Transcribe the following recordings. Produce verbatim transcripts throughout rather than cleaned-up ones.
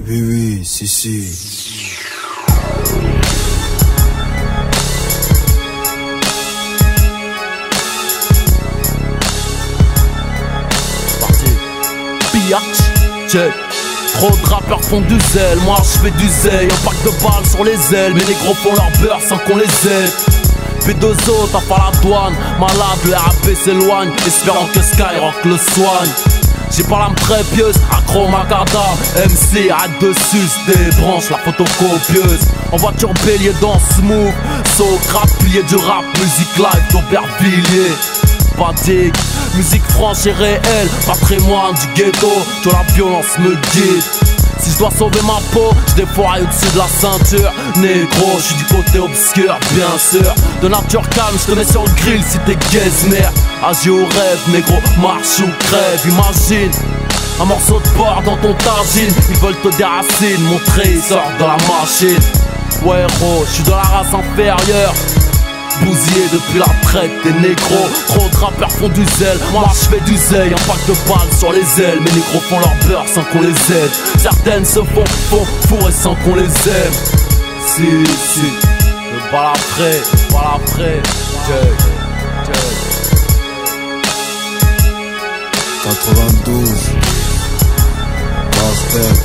Oui, oui, si, si. Parti. Biatch, check. Trop de rappeurs font du zèle, moi je fais du zèle. Un pack de balles sur les ailes, mais les gros font leur beurre sans qu'on les aide. Puis deux autres, t'as pas la douane. Malade, le R A P s'éloigne, espérant que Skyrock le soigne. J'ai pas l'âme très pieuse, accro macadam. M C, arrête de sus, débranche la photocopieuse. En voiture bélier dans smooth, saut crap, pilier du rap, musique live d'Aubervilliers. Pas digue, musique franche et réelle, patrimoine du ghetto, que la violence me guide. Si je dois sauver ma peau, je défouraille au-dessus de la ceinture. Négro, je suis du côté obscur, bien sûr. De nature calme, je te mets sur le grill si t'es gazmer. Agis au rêve, négro, marche ou crève. Imagine un morceau de porc dans ton tagine. Ils veulent te déraciner, montrer, ils sortent de la machine. Ouais héros, je suis de la race inférieure, bousillé depuis la traite des négros. Trop de rappeurs font du zèle, moi je fais du zèle. Un pack de balles sur les ailes, mes négros font leur beurre sans qu'on les aide. Certaines se font, font fourrer sans qu'on les aime. Si, si, le bal après, le bal après. Check, check. quatre-vingt-douze Bastel.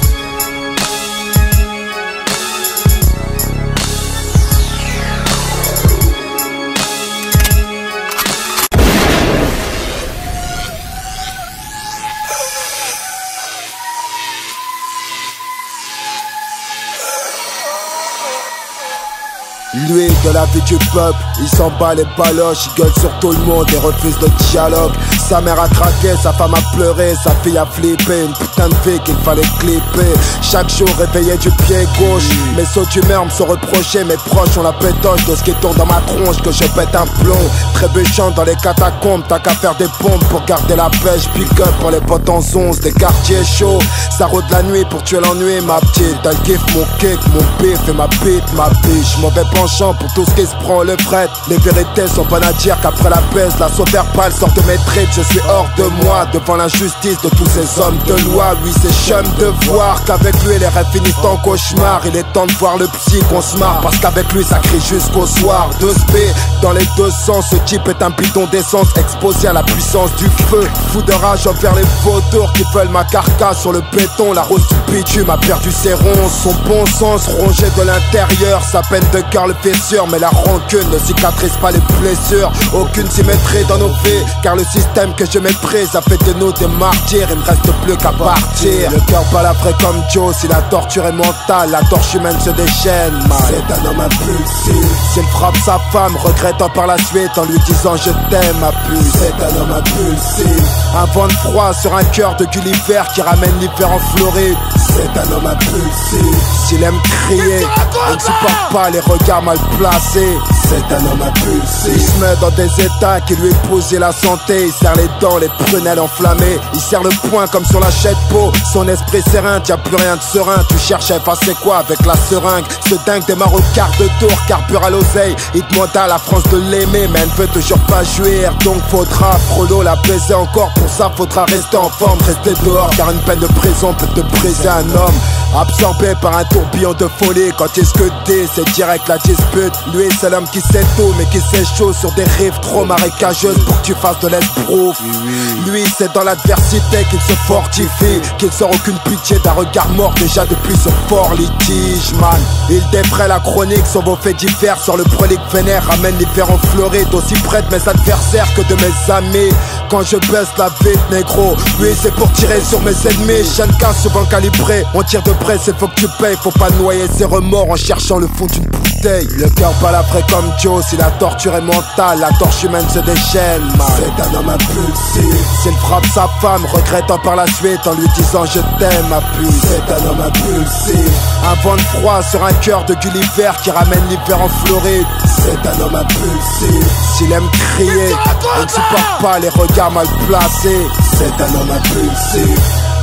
Lui, de la vie du peuple, il s'en bat les baloches, il gueule sur tout le monde et refuse le dialogue. Sa mère a craqué, sa femme a pleuré, sa fille a flippé, une putain de vie qu'il fallait clipper. Chaque jour réveillé du pied gauche, mes sauts d'humeur me sont reprochés, mes proches ont la pétoche de ce qui tourne dans ma tronche, que je pète un plomb. Trébuchant dans les catacombes, t'as qu'à faire des pompes pour garder la pêche. Pick up pour les potes en onze, des quartiers chauds, ça rôde la nuit pour tuer l'ennui, ma petite. Elle kiffe mon kick, mon pif et ma bite, ma biche. Mauvais penchant pour tout ce qui se prend le fret. Les vérités sont bonnes à dire qu'après la baisse, la sauve verbale sort de mes tripes. Je suis hors de moi, devant l'injustice de tous ces hommes de loi. Oui, c'est chum de voir qu'avec lui les rêves finissent en cauchemar. Il est temps de voir le psy qu'on se marre, parce qu'avec lui ça crie jusqu'au soir. Deux spé dans les deux sens, ce type est un bidon d'essence exposé à la puissance du feu. Fou de rage envers les vautours qui veulent ma carcasse sur le béton. La rose du bitume a perdu ses ronces, son bon sens rongé de l'intérieur. Sa peine de cœur le fait sûr, mais la rancune ne cicatrise pas les blessures. Aucune symétrie dans nos vies, car le système que je méprise a fait de nous des martyrs. Il me reste plus qu'à partir. Le cœur balafré comme Joe, si la torture est mentale, la torche humaine se déchaîne mal. C'est un homme impulsif, s'il frappe sa femme, regrettant par la suite en lui disant je t'aime ma puce. C'est un homme impulsif, un vent de froid sur un cœur de Gulliver qui ramène l'hiver en Floride. C'est un homme impulsif, s'il aime crier, il ne supporte pas les regards mal placés. C'est un homme impulsif, il se met dans des états qui lui bousillent la santé. Il serre les dents, les prunelles enflammées, il serre le poing comme sur la chèque peau. Son esprit serein, t'y a plus rien de serein. Tu cherches à effacer quoi avec la seringue? Ce dingue démarre au quart de tour, carbure à l'oseille. Il demande à la France de l'aimer, mais elle ne veut toujours pas jouir. Donc faudra frollo la baiser encore. Pour ça faudra rester en forme, rester dehors, car une peine de prison peut te briser un homme. Absorbé par un tourbillon de folie, quand il scudé, c'est direct la dispute. Lui c'est l'homme qui sait tout, mais qui s'échoue sur des rives trop marécageuses pour que tu fasses de l'esbrouf. Lui c'est dans l'adversité qu'il se fortifie, qu'il sort aucune pitié d'un regard mort déjà depuis ce fort litige, man. Il défraie la chronique sur vos faits divers, sur le prolique vénère, ramène l'hiver en Floride, aussi près de mes adversaires que de mes amis. Quand je baisse la vite, négro, lui c'est pour tirer sur mes ennemis. Shenka souvent calibré, on tire de près, c'est faut que tu payes. Faut pas noyer ses remords en cherchant le fond d'une bouteille. Le cœur balafré comme Joe, si la torture est mentale, la torche humaine se déchaîne, man. C'est un homme impulsif, s'il frappe sa femme, regrettant par la suite en lui disant je t'aime ma puce. C'est un homme impulsif, un vent de froid sur un cœur de Gulliver qui ramène l'hiver en Floride. C'est un homme impulsif, s'il aime crier, il ne supporte pas les regards mal placés. C'est un homme impulsif,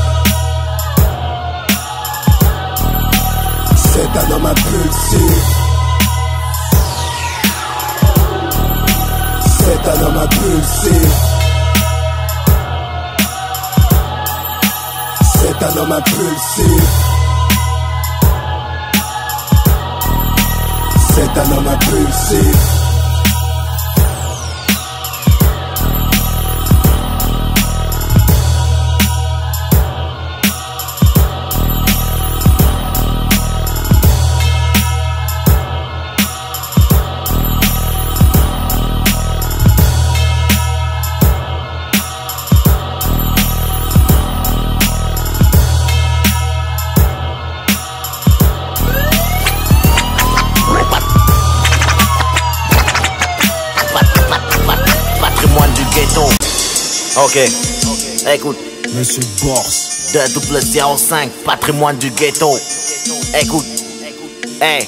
c'est un homme impulsif, c'est un homme impulsif, c'est un homme impulsif. d'un homme impulsif. Ok, écoute, Monsieur Bors, deux double zéro cinq, patrimoine du ghetto. Écoute, hey.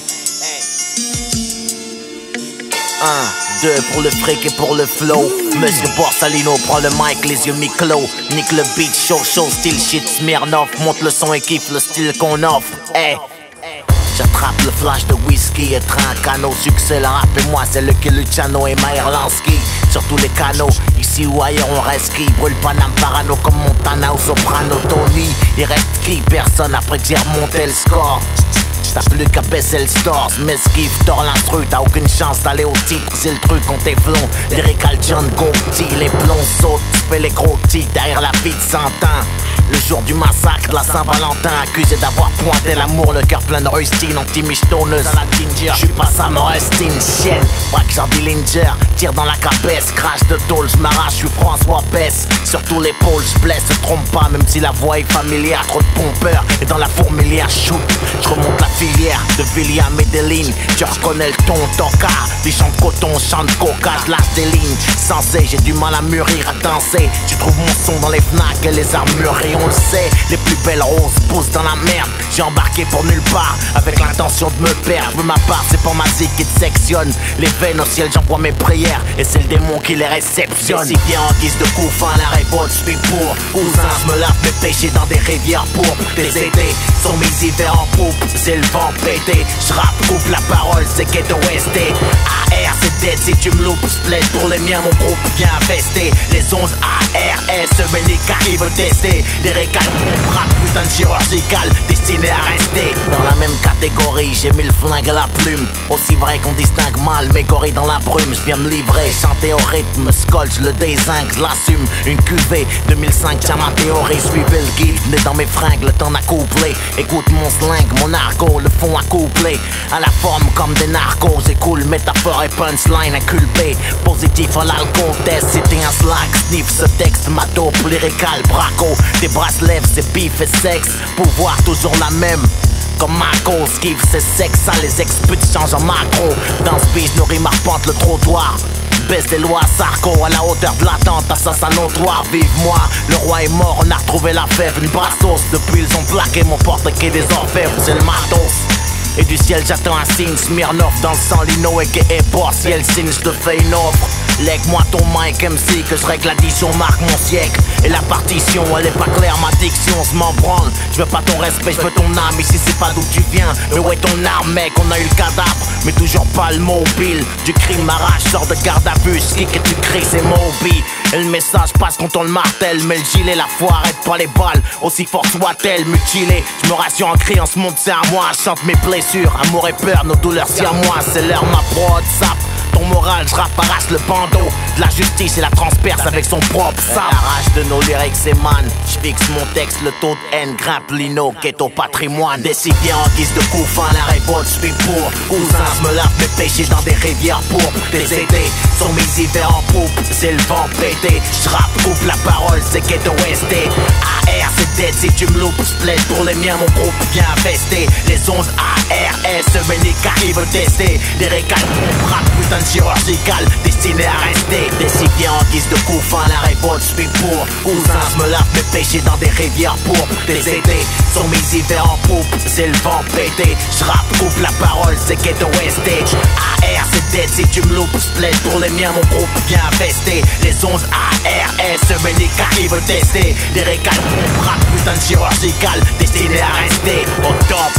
Un, deux pour le fric et pour le flow. Monsieur Borsalino prend le mic, les yeux mi-clos. Nique le beat, show, show, style shit, Smirnoff. Monte le son et kiffe le style qu'on offre. Hey. J'attrape le flash de whisky et train canot. Succès, la rap et moi, c'est le que Luciano et Maerlansky. Sur tous les canaux, ici ou ailleurs on reste qui. Brûle Paname parano comme Montana ou Soprano Tony. Il reste qui? Personne après que j'ai remonté le score. T'as plus qu'à baisser le stores, m'esquive, tord l'instru, t'as aucune chance d'aller au titre, c'est le truc quand t'es flon. Lyrical John Gotti, les plombs sautent, tu fais les gros titres derrière la vie de Santin. Le jour du massacre de la Saint-Valentin, accusé d'avoir pointé l'amour, le cœur plein de rustine, anti-michetonneuse à la ginger. J'suis pas Sam Rustin, chienne, braque genre Dillinger, tire dans la cabesse, crash de tôle, j'm'arrache, j'suis François Bess. Sur tous les pôles, j'blesse, se trompe pas, même si la voix est familière, trop de pompeurs, et dans la fourmilière, shoot, j'remonte la filière de Villiers à Medellin. Tu reconnais le ton, toca, des champs de coton, champs de coca, j'lâche des lignes. Sensé, j'ai du mal à mûrir, à danser. Tu trouves mon son dans les Fnac et les armureries, on le sait. Les plus belles roses poussent dans la merde. J'ai embarqué pour nulle part, avec l'intention de me perdre. Mais ma part, c'est pas ma zik qui te sectionne. Les veines au ciel, j'envoie mes prières, et c'est le démon qui les réceptionne. Et si bien en guise de coup fin, la révolte, j'suis pour. Cousin, j'me lave mes péchés dans des rivières pourpres. Tes étés sont mes hivers en poupe, c'est le vent pété. J'rappe, coupe la parole, c'est Ghetto S T. A R, c'est dead si tu me loupes. Split pour les miens, mon groupe vient investir. Les onze A R S, Ménica qui veut tester. Les récals, mon rap, putain de chirurgical, destiné à rester. Dans la même catégorie, j'ai mis le flingue à la plume. Aussi vrai qu'on distingue mal mes gorilles dans la brume. J'viens me livrer, chanter au rythme, scotch, le dézingue, j'l'assume. Une cuvée, deux mille cinq, tiens ma théorie. Suivez le guide, né dans mes fringues, le temps d'accoupler. Écoute mon slang, mon argot, le fond accouplé. À la forme comme des narcos, j'écoule métaphore et punchline inculpé. Positif à l'alcool, test, c'était un slack. Sniff ce texte, ma dope, lyrical, braco. Tes bras se lèvent, c'est bif et sexe. Pouvoir toujours la même. Comme Marco, skiff, c'est sexe, ça les expute, change en macro. Dans ce beat, nos rimes arpentent le trottoir. Baisse des lois, Sarko, à la hauteur de l'attente, assassin notoire, vive moi. Le roi est mort, on a retrouvé la fève, une brassos. Depuis ils ont plaqué mon porte-quai des orfèvres, c'est le matos. Et du ciel j'attends un signe, Smirnoff dans le sang, Lino et K.E. Boss. Si elle signe, je te fais une offre. Lègue-moi ton mic M C, que je règle l'addition, marque mon siècle. Et la partition, elle est pas claire, ma diction, je m'en branle. Je veux pas ton respect, je veux ton âme, ici c'est pas d'où tu viens. Mais où est ton arme, mec, on a eu le cadavre, mais toujours pas le mobile. Du crime m'arrache, sors de garde à vue, ce que tu cries c'est Moby. Et le message passe quand on le martèle, mais le gilet, la foi arrête pas les balles, aussi fort soit-elle, mutilée. Je me rassure en criant, ce monde c'est à moi, chante mes blessures, amour et peur, nos douleurs c'est à moi, c'est l'heure ma prod, sap. Ton moral, je arrache le bandeau de la justice et la transperce avec son propre sang. Arrache de nos lyrics et man, je fixe mon texte, le taux de haine grimpe, Lino, ghetto patrimoine. Décidé en guise de coup fin, la révolte, je suis pour. Cousin, je me lave mes péchés dans des rivières pourpres. Tes étés sont mes hivers en poupe, c'est le vent pété. Je rappe, coupe la parole, c'est Ghetto S T. A R, c'est dead si tu me loupes, split pour les miens, mon groupe vient investir. Les onze A R S, Ménica qui veut tester. Les récals, mon rap, putain de chirurgical, destiné à rester. Décidé en guise de coup fin, la révolte, je suis pour. Cousin, je me lave mes péchés dans des rivières pourpres. Tes étés sont mes hivers en poupe, c'est le vent pété. Je rappe, coupe la parole, c'est Ghetto S T. A R, c'est dead si tu me loupes, split pour les miens, mon groupe vient investir. Les onze A R S, Ménica qui veut tester. Les récals, mon rap, putain de chirurgical, destiné à rester au top.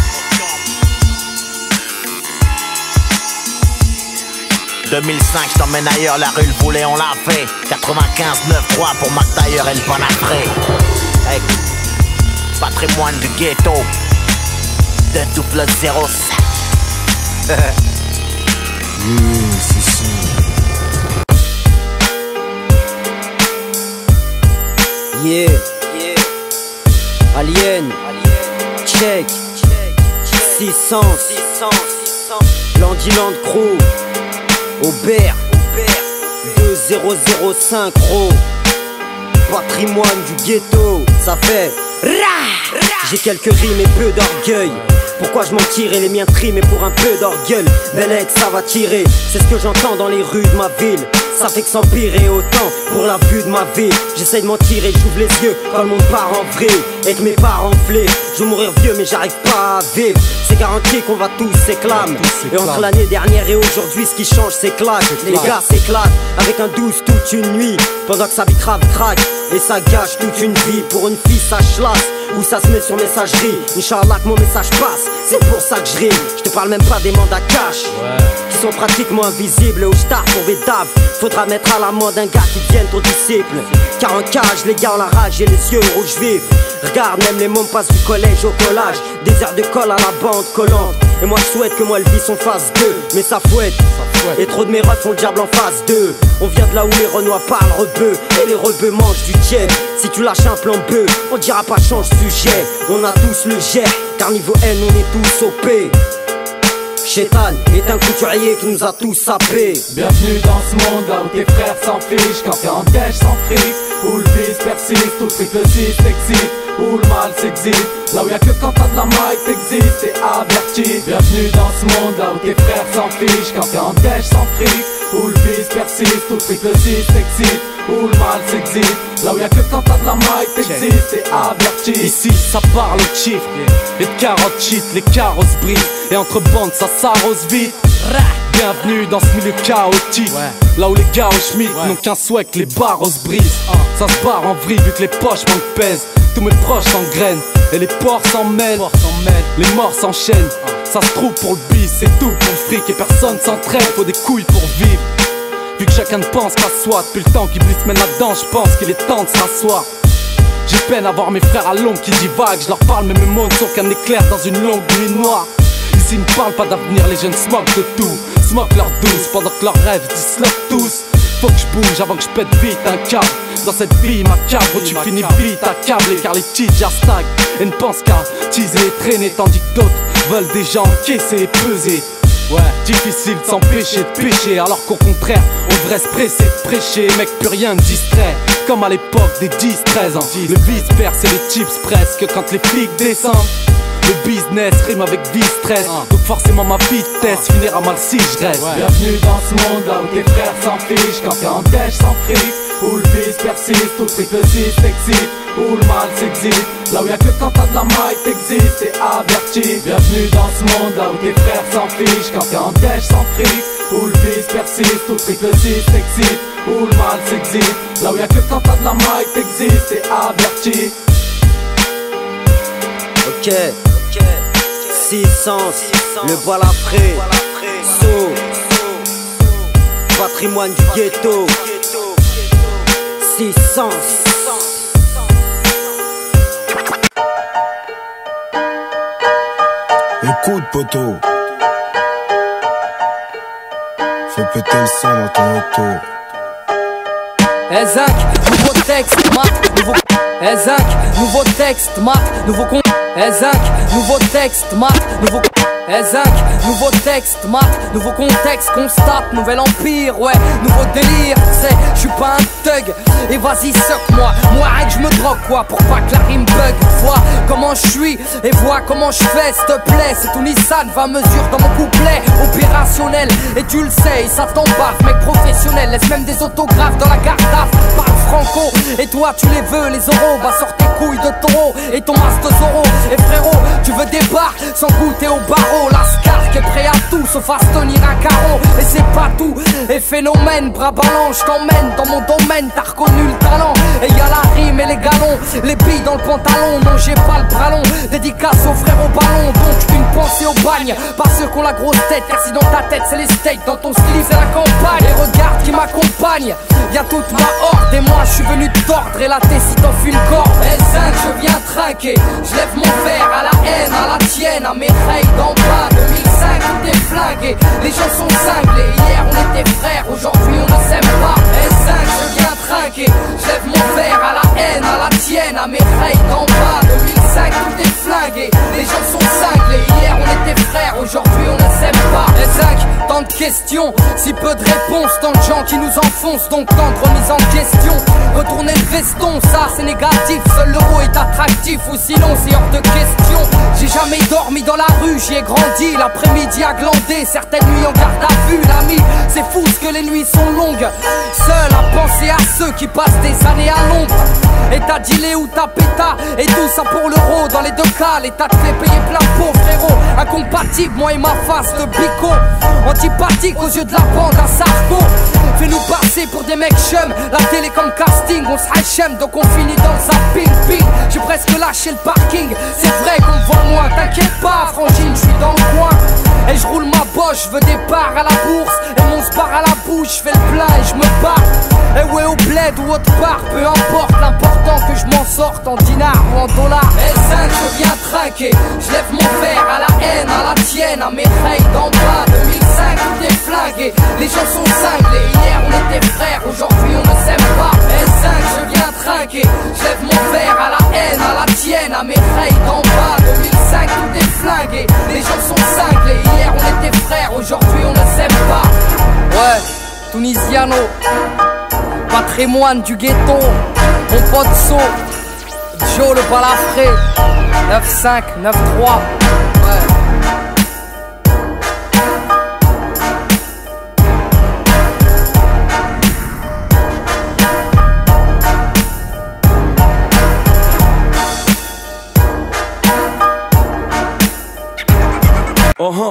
deux mille cinq, je t'emmène ailleurs, la rue le boulet, on l'a fait. quatre-vingt-quinze neuf trois pour Mac Taylor et le Panafré. Hey, patrimoine du ghetto. deux double zéro cinq. Oui, si, si. Yeah, yeah. Alien, check, six cents, Landyland Crew, Aubert, deux zéro zéro cinq Ro, patrimoine du ghetto, ça fait rah. J'ai quelques rimes et peu d'orgueil. Pourquoi je mentirais, les miens triment pour un peu d'orgueil. Belek, ça va tirer, c'est ce que j'entends dans les rues de ma ville. Ça fait que s'empirer autant pour la vue de ma vie. J'essaye de mentir et j'ouvre les yeux quand le monde part en vrille et que mes parents enflés. Je vais mourir vieux mais j'arrive pas à vivre. C'est garanti qu'on va tous s'éclamer. Et entre l'année dernière et aujourd'hui, ce qui change c'est claque. Les gars s'éclatent avec un douze toute une nuit, pendant que sa vie crave craque et ça gâche toute une vie. Pour une fille ça chlasse ou ça se met sur messagerie. Inch'Allah que mon message passe, c'est pour ça que je rime. Je te parle même pas des mandats cash, ouais, qui sont pratiquement invisibles au star pour des daves. Faudra mettre à la mode un gars qui devienne ton disciple. Car en cage, les gars ont la rage et les yeux rouges vifs. Regarde, même les mômes passent du collège au collage. Des heures de colle à la bande collante. Et moi je souhaite que moi le vice en phase deux. Mais ça fouette, et trop de mes refs font le diable en phase deux. On vient de là où les renois parlent rebeux et les rebeux mangent du jet. Si tu lâches un plan bœuf, on dira pas change sujet. On a tous le jet, car niveau haine on est tous O P. Chétan est un couturier qui nous a tous sapés. Bienvenue dans ce monde là où tes frères s'en fichent. Quand t'es en dèche sans fric, où le vice persiste, tout le fric le six t'excite, où le mal s'existe. Là où y'a que quand t'as de la maille t'existes, t'es averti. Bienvenue dans ce monde là où tes frères s'en fichent. Quand t'es en dèche sans fric, où le vice persiste, tout le fric le six t'excite, où le mal s'existe. Là où y'a que quand t'as de la maille t'existes, t'es averti. Ici ça parle de chiffres et de carottes shit, les carrosses brisent. Et entre bandes ça s'arrose vite. Bienvenue dans ce milieu chaotique, ouais, là où les gars au schmitt, ouais, n'ont qu'un souhait que les barres se brisent. uh. Ça se barre en vrille vu que les poches manquent pèsent. Tous mes proches s'engrainent et les porcs s'en mêlent. Les morts s'enchaînent, uh. Ça se trouve pour le bis, c'est tout pour le fric. Et personne s'entraîne, faut des couilles pour vivre. Vu que chacun ne pense qu'à soi, depuis le temps qu'ils glissent mène là-dedans, je pense qu'il est temps de s'asseoir. J'ai peine à voir mes frères à l'ombre qui divaguent. Je leur parle mais mes mots ne sont qu'un éclair dans une longue nuit noire. Ici ils ne parlent pas d'avenir, les jeunes smoke de tout. Smoke leur douce pendant que leurs rêves disloquent tous. Faut que je bouge avant que je pète vite un câble. Dans cette vie macabre où tu finis vite accablé, car les petits déjà stagnent et ne pensent qu'à teaser et traîner, tandis que d'autres veulent déjà encaisser et peser. Ouais, difficile de s'empêcher de pécher, alors qu'au contraire, on devrait se presser de prêcher. Mec, plus rien ne distrait, comme à l'époque des dix treize ans. Le vice perce et les chips presque quand les flics descendent. Le business rime avec vie-stress, uh. donc forcément ma vitesse uh. finira mal si je reste. Ouais. Bienvenue dans ce monde là où tes frères s'en fichent. Quand t'es en dèche sans fric, où le vice persiste, tout le fric le six t'excite, où le mal s'existe. Là où y'a que quand t'as de la maille t'existes, t'es averti. Bienvenue dans ce monde là où tes frères s'en fichent. Quand t'es en dèche sans fric, où le vice persiste, tout le fric le six t'excite, où le mal s'existe. Là où y'a que quand t'as de la maille t'existes, t'es averti. Ok, six cents, le balafré, So, patrimoine du ghetto, six cents. Écoute poteau, fais péter le sang dans ton auto. Ezak, nouveau texte, marque, nouveau. Ezak, nouveau texte, marque, nouveau con. Ezak, nouveau texte, marque, nouveau. Ezak, nouveau texte, marque, nouveau contexte, constate, nouvel empire, ouais, nouveau délire, c'est, je suis pas un thug, et vas-y suck-moi, moi arrête, je me drogue quoi, pour pas que la rime bug, vois comment je suis, et vois comment je fais, s'il te plaît, c'est ton Nissan, va mesure dans mon couplet, opérationnel, et tu le sais, ça t'embarque, mec professionnel, laisse même des autographes dans la garde d'af, parle franco, et toi tu les veux, les euros, va sortir tes couilles de taureau, et ton masque de Zoro, et frérot, tu veux des bars, sans goûter au barreau, la scarque est prêt à tout sauf à se tenir un carreau. Et c'est pas tout, et phénomène, bras ballants, je t'emmène dans mon domaine, t'as reconnu le talent. Et y'a la rime et les galons, les billes dans le pantalon, non j'ai pas le bras long. Dédicace aux frères au ballon, donc une pensée au bagne. Pas ceux qui ont la grosse tête, car si dans ta tête c'est les steaks, dans ton style c'est la campagne. Et regarde qui m'accompagne, y'a toute ma horde, et moi je suis venu te tordre, et la T si t'en fuis une corde. S cinq je viens trinquer, je lève mon verre à la haine, à la tienne, à mes règles d'en bas. deux mille cinq, des flammes. flingués, les gens sont cinglés. Hier on était frères, aujourd'hui on ne s'aime pas. S cinq, je viens trinquer, je lève mon verre à la haine, à la tienne, à mes règles d'en bas. deux mille cinq, tout est flingué, les gens sont cinglés. Hier on était frères, aujourd'hui on ne s'aime pas. S cinq, tant de questions, si peu de réponses, tant de gens qui nous enfoncent, donc tant de remises en question. Retourner le veston, ça c'est négatif, seul l'euro est attractif, ou sinon c'est hors de question. J'ai jamais dormi dans la rue, j'y ai grandi, l'après-midi à glander, certaines nuits en garde à vue. L'ami, c'est fou ce que les nuits sont longues, seul à penser à ceux qui passent des années à l'ombre. Et t'as dealé ou t'as péta, et tout ça pour l'euro. Dans les deux cas, l'État te fait payer plein pot, frérot. Incompatible, moi et ma face de bico, antipathique aux yeux de la bande à Sarko. Fais-nous passer pour des mecs chum, la télé comme casting, on se hachem, donc on finit dans le zapping, ping. J'ai presque lâché le parking, c'est vrai qu'on me voit moins, t'inquiète pas frangine, je suis dans le coin. Et je roule ma boche, je veux des parts à la bourse, et mon spar à la bouche, je fais le plein et je me bats. Et ouais au bled ou autre part, peu importe, l'important que je m'en sorte en dinars ou en dollars. S cinq, je viens trinquer, je lève mon verre à la haine, à la tienne, à mes règles d'en bas. deux mille cinq, tout est flingué, les gens sont cinglés. Hier on était frères, aujourd'hui on ne s'aime pas. S cinq, je viens trinquer, je lève mon verre à la haine, à la tienne, à mes règles d'en bas. deux mille cinq, tout est flingué, les gens sont cinglés. Hier on était frères, aujourd'hui on ne s'aime pas. Ouais, Tunisiano, patrimoine du ghetto, mon pote So, Joe le balafré, neuf cinq, neuf trois, ouais. Oh oh.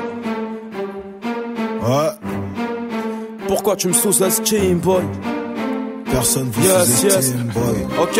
Ouais, Pourquoi tu me sous-estimes, boy? personne vous Yes, sous-estime, yes. boy. Ok.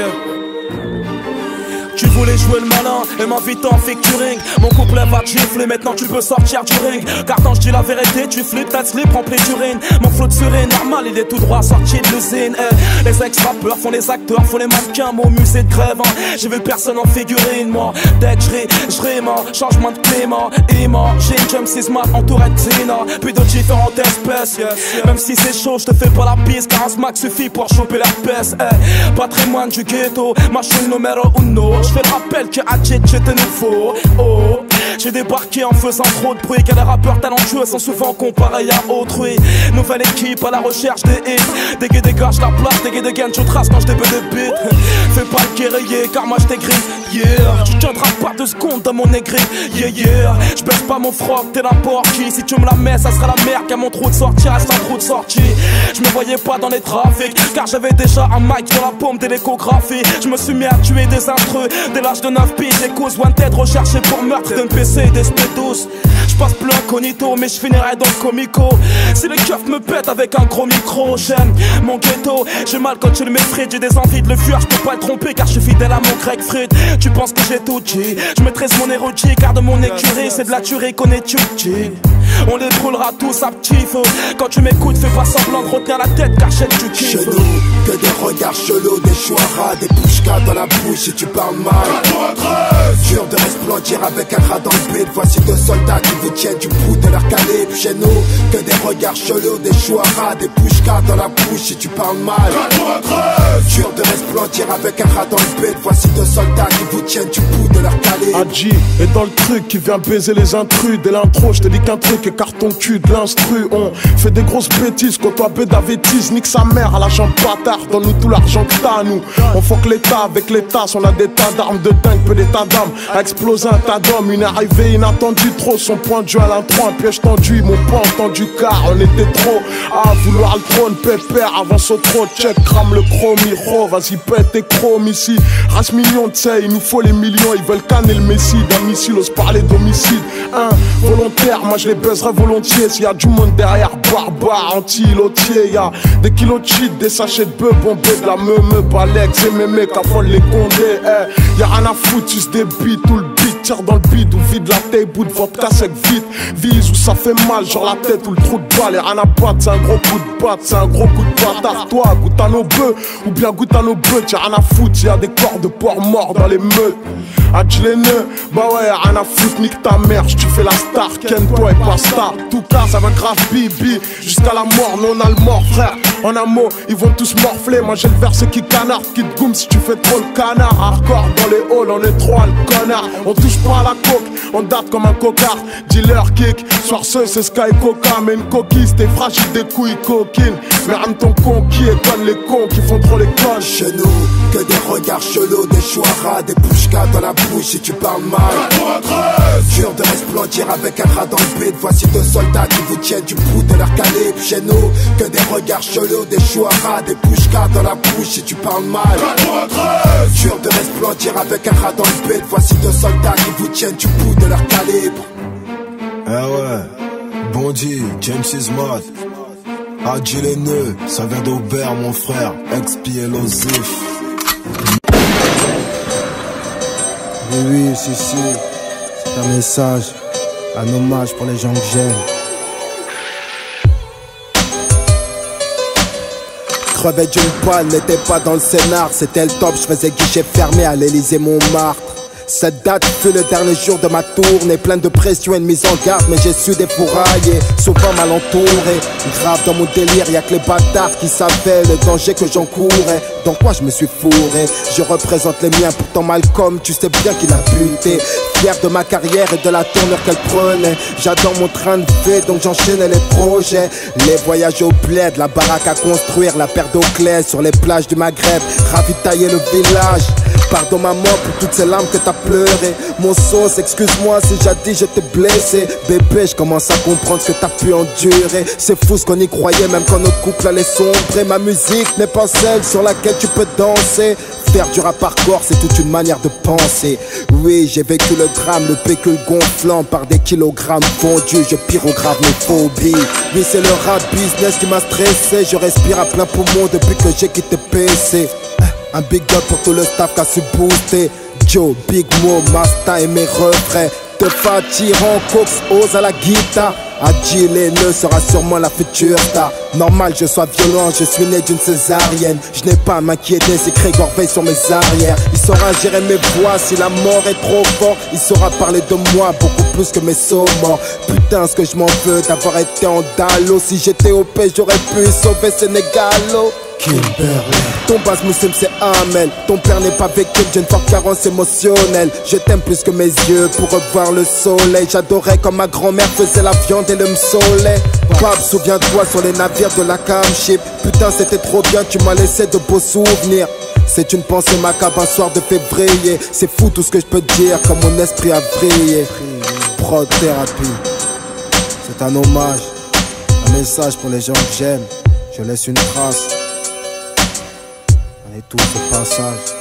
Tu voulais jouer le malin et m'inviter en featuring. Mon couplet va te gifler, maintenant tu peux sortir du ring. Car quand je dis la vérité, tu flippes, t'as slip, rempli d'urine. Mon flot de surine, normal, il est tout droit sorti de l'usine. Eh, les ex-rappeurs font les acteurs, font les mannequins, mon musée de grève. Hein. J'ai vu personne en figurine, moi. Dès que j'ris, j'rime, hein. Changement de climat, imagine, James Sismat, entouré de Zina. Puis de différentes espèces, yes, yes. Même si c'est chaud, je te fais pas la piste, car un smack suffit pour choper la peste. Eh, patrimoine du ghetto, machine numéro uno. Je fais le rappel que Hadjit j'étais nouveau. Oh, j'ai débarqué en faisant trop de bruit. Car les rappeurs talentueux sont souvent comparés à autrui. Nouvelle équipe à la recherche des hits. Dégué dégage la place, dégué dégaine je trace quand je débute des beats. Fais pas le guerrier car moi je t'ai gris. Yeah, tu tiendras pas deux secondes dans mon aigri. Yeah yeah, je baisse pas mon froc, t'es n'importe qui. Si tu me la mets ça sera la merde car mon trou de sortie reste un trou de sortie. Je me voyais pas dans les trafics car j'avais déjà un mic dans la paume de l'échographie. Je me suis mis à tuer des intrus. Dès l'âge de neuf piges, j'ai cause wanted recherché pour meurtre d'un P C et des S P douze. J'passe plus incognito mais j'finirai dans le comico. Si les keufs me pètent avec un gros micro, j'aime mon ghetto. J'ai mal quand tu le mépris, j'ai des envies de le fuir. J'peux pas le tromper car j'suis fidèle à mon grec frites. Tu penses que j'ai tout dit, j'maîtrise mon érudit car de mon écurie c'est de la tuerie qu'on étudie. On les brûlera tous à petit feu. Quand tu m'écoutes, fais pas semblant de retenir la tête car j'ai du kiff. Chez nous, que des regards chelous, des chouaras, des pouchkas dans la bouche si tu parles mal. Dur de resplendir avec un rat dans le bide. Voici deux soldats qui vous tiennent du bout de leur calibre. Chez nous, que des regards chelous, des chouaras, des pouchkas dans la bouche si tu parles mal. Dur de resplendir avec un rat dans le bide. Voici deux soldats qui vous tiennent du bout de leur calibre. Hadji est dans le truc qui vient baiser les intrus. Dès l'intro, je te dis qu'un truc écarte ton cul de l'instru. On fait des grosses bêtises, quand toi bête d'avétise, nique sa mère à la jambe bâtard. Donne-nous tout l'argent que t'as, nous. On fuck l'état avec les tasses, on a des tas d'armes de dingue, peu d'état d'âme. A explosé un tas d'hommes, une arrivée inattendue, trop. Son point de jeu à l'intro, un piège tendu. Mon pas entendu car on était trop à vouloir le trône, pépère, avance au trône. Check, crame le chrome, hiro, vas-y pète tes chromes ici. Race million, t'sais, il nous faut les millions, ils veulent canner le messie. D'un missile, ose parler d'homicide. Un volontaire, moi je les baiserais volontiers. S'il y a du monde derrière, barbare, anti-lotier. Y'a des kilos de shit, des sachets de bœufs bombés, de la meumeu, balex, et mémé, qu'affole les condés. Eh, y'a rien à foutre, tu se débites tout le beat. tire dans le bide ou vide la tête, bout de vodka sec vite. Vise où ça fait mal, genre la tête ou le trou de balle. Et rien à battre, c'est un gros coup de batte, c'est un gros coup de bâtard. Toi, goûte à nos bœufs, ou bien goûte à nos bœufs. T'as rien à foutre, y'a des corps de porc morts dans les meutes. Adj les nœuds, bah ouais, y'a rien à foutre, nique ta mère, tu fais la star, ken toi et pas star. Tout cas, ça va grave bibi, jusqu'à la mort, nous on a le mort, frère. En un mot, ils vont tous morfler, moi j'ai le verset qui canard, qui te goume si tu fais trop le canard. Hardcore dans les halls, on est trop le connard. On touche pas à la coke, on date comme un cocard. Dealer kick, soirceux c'est Sky Coca. Mais une coquille, t'es fragile des couilles coquines. Mais rame ton con qui étonne les cons qui font trop les connes. Chez nous, que des regards chelous, des chouaras, des bouchkas dans la bouche si tu parles mal. Dur de resplendir avec un rat dans le bide. Voici deux soldats qui vous tiennent du bout de leur calibre. Chez nous, que des regards chelous, des chouaras, des bouchkas dans la bouche si tu parles mal. Dur de resplendir avec un rat dans le bide. Voici deux soldats qui vous tiennent du bout de leur calibre. Eh ouais, Bondy, James Ismat, Adji les nœuds, ça vient d'Aubert mon frère, X P Losif. Oui, oui, si, si, c'est un message, un hommage pour les gens que j'aime. Crever d'une poêle n'était pas dans le scénar, c'était le top, je faisais guichet fermé à l'Élysée Montmartre. Cette date fut le dernier jour de ma tournée, pleine de pression et de mise en garde, mais j'ai su défourailler, souvent mal entouré. Grave dans mon délire, y'a que les bâtards qui savaient le danger que j'encourais. Dans quoi je me suis fourré, je représente les miens, pourtant Malcolm, tu sais bien qu'il a buté. Fier de ma carrière et de la tournure qu'elle prenait, j'adore mon train de vie, donc j'enchaînais les projets. Les voyages au bled, la baraque à construire, la paire d'eau claire sur les plages du Maghreb, ravitailler le village. Pardon maman pour toutes ces larmes que t'as pleuré. Mon sauce, excuse-moi si jadis je t'ai blessé. Bébé, je commence à comprendre ce que t'as pu endurer. C'est fou ce qu'on y croyait même quand notre couple allait sombrer. Ma musique n'est pas celle sur laquelle tu peux danser. Faire du rap hardcore, c'est toute une manière de penser. Oui, j'ai vécu le drame, le pécule gonflant par des kilogrammes fondus. Je pyrographe mes phobies. Oui, c'est le rap business qui m'a stressé. Je respire à plein poumon depuis que j'ai quitté P C. Un big up pour tout le staff qui a su booster. Joe, Big Mo, Masta et mes refrains. Te fatirant, Cox, Ose à la guitare. Adji les nœuds sera sûrement la future star. Normal, je sois violent, je suis né d'une césarienne. Je n'ai pas à m'inquiéter si Grégor veille sur mes arrières. Il saura gérer mes voix si la mort est trop fort. Il saura parler de moi beaucoup plus que mes sauts morts. Putain, ce que je m'en veux d'avoir été en Dalo. Si j'étais au P, j'aurais pu sauver Sénégalo. Ton basse moussim c'est Amel. Ton père n'est pas victime d'une forte carence émotionnelle. Je t'aime plus que mes yeux pour revoir le soleil. J'adorais quand ma grand-mère faisait la viande et le msolait. Pap, souviens-toi sur les navires de la Camship. Putain c'était trop bien, tu m'as laissé de beaux souvenirs. C'est une pensée macabre un soir de février. C'est fou tout ce que je peux te dire quand mon esprit a brillé. Prod thérapie, c'est un hommage, un message pour les gens que j'aime. Je laisse une trace. Et tout ce passage.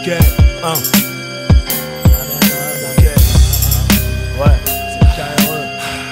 Ok, un. Ok. Ouais, c'est K R E.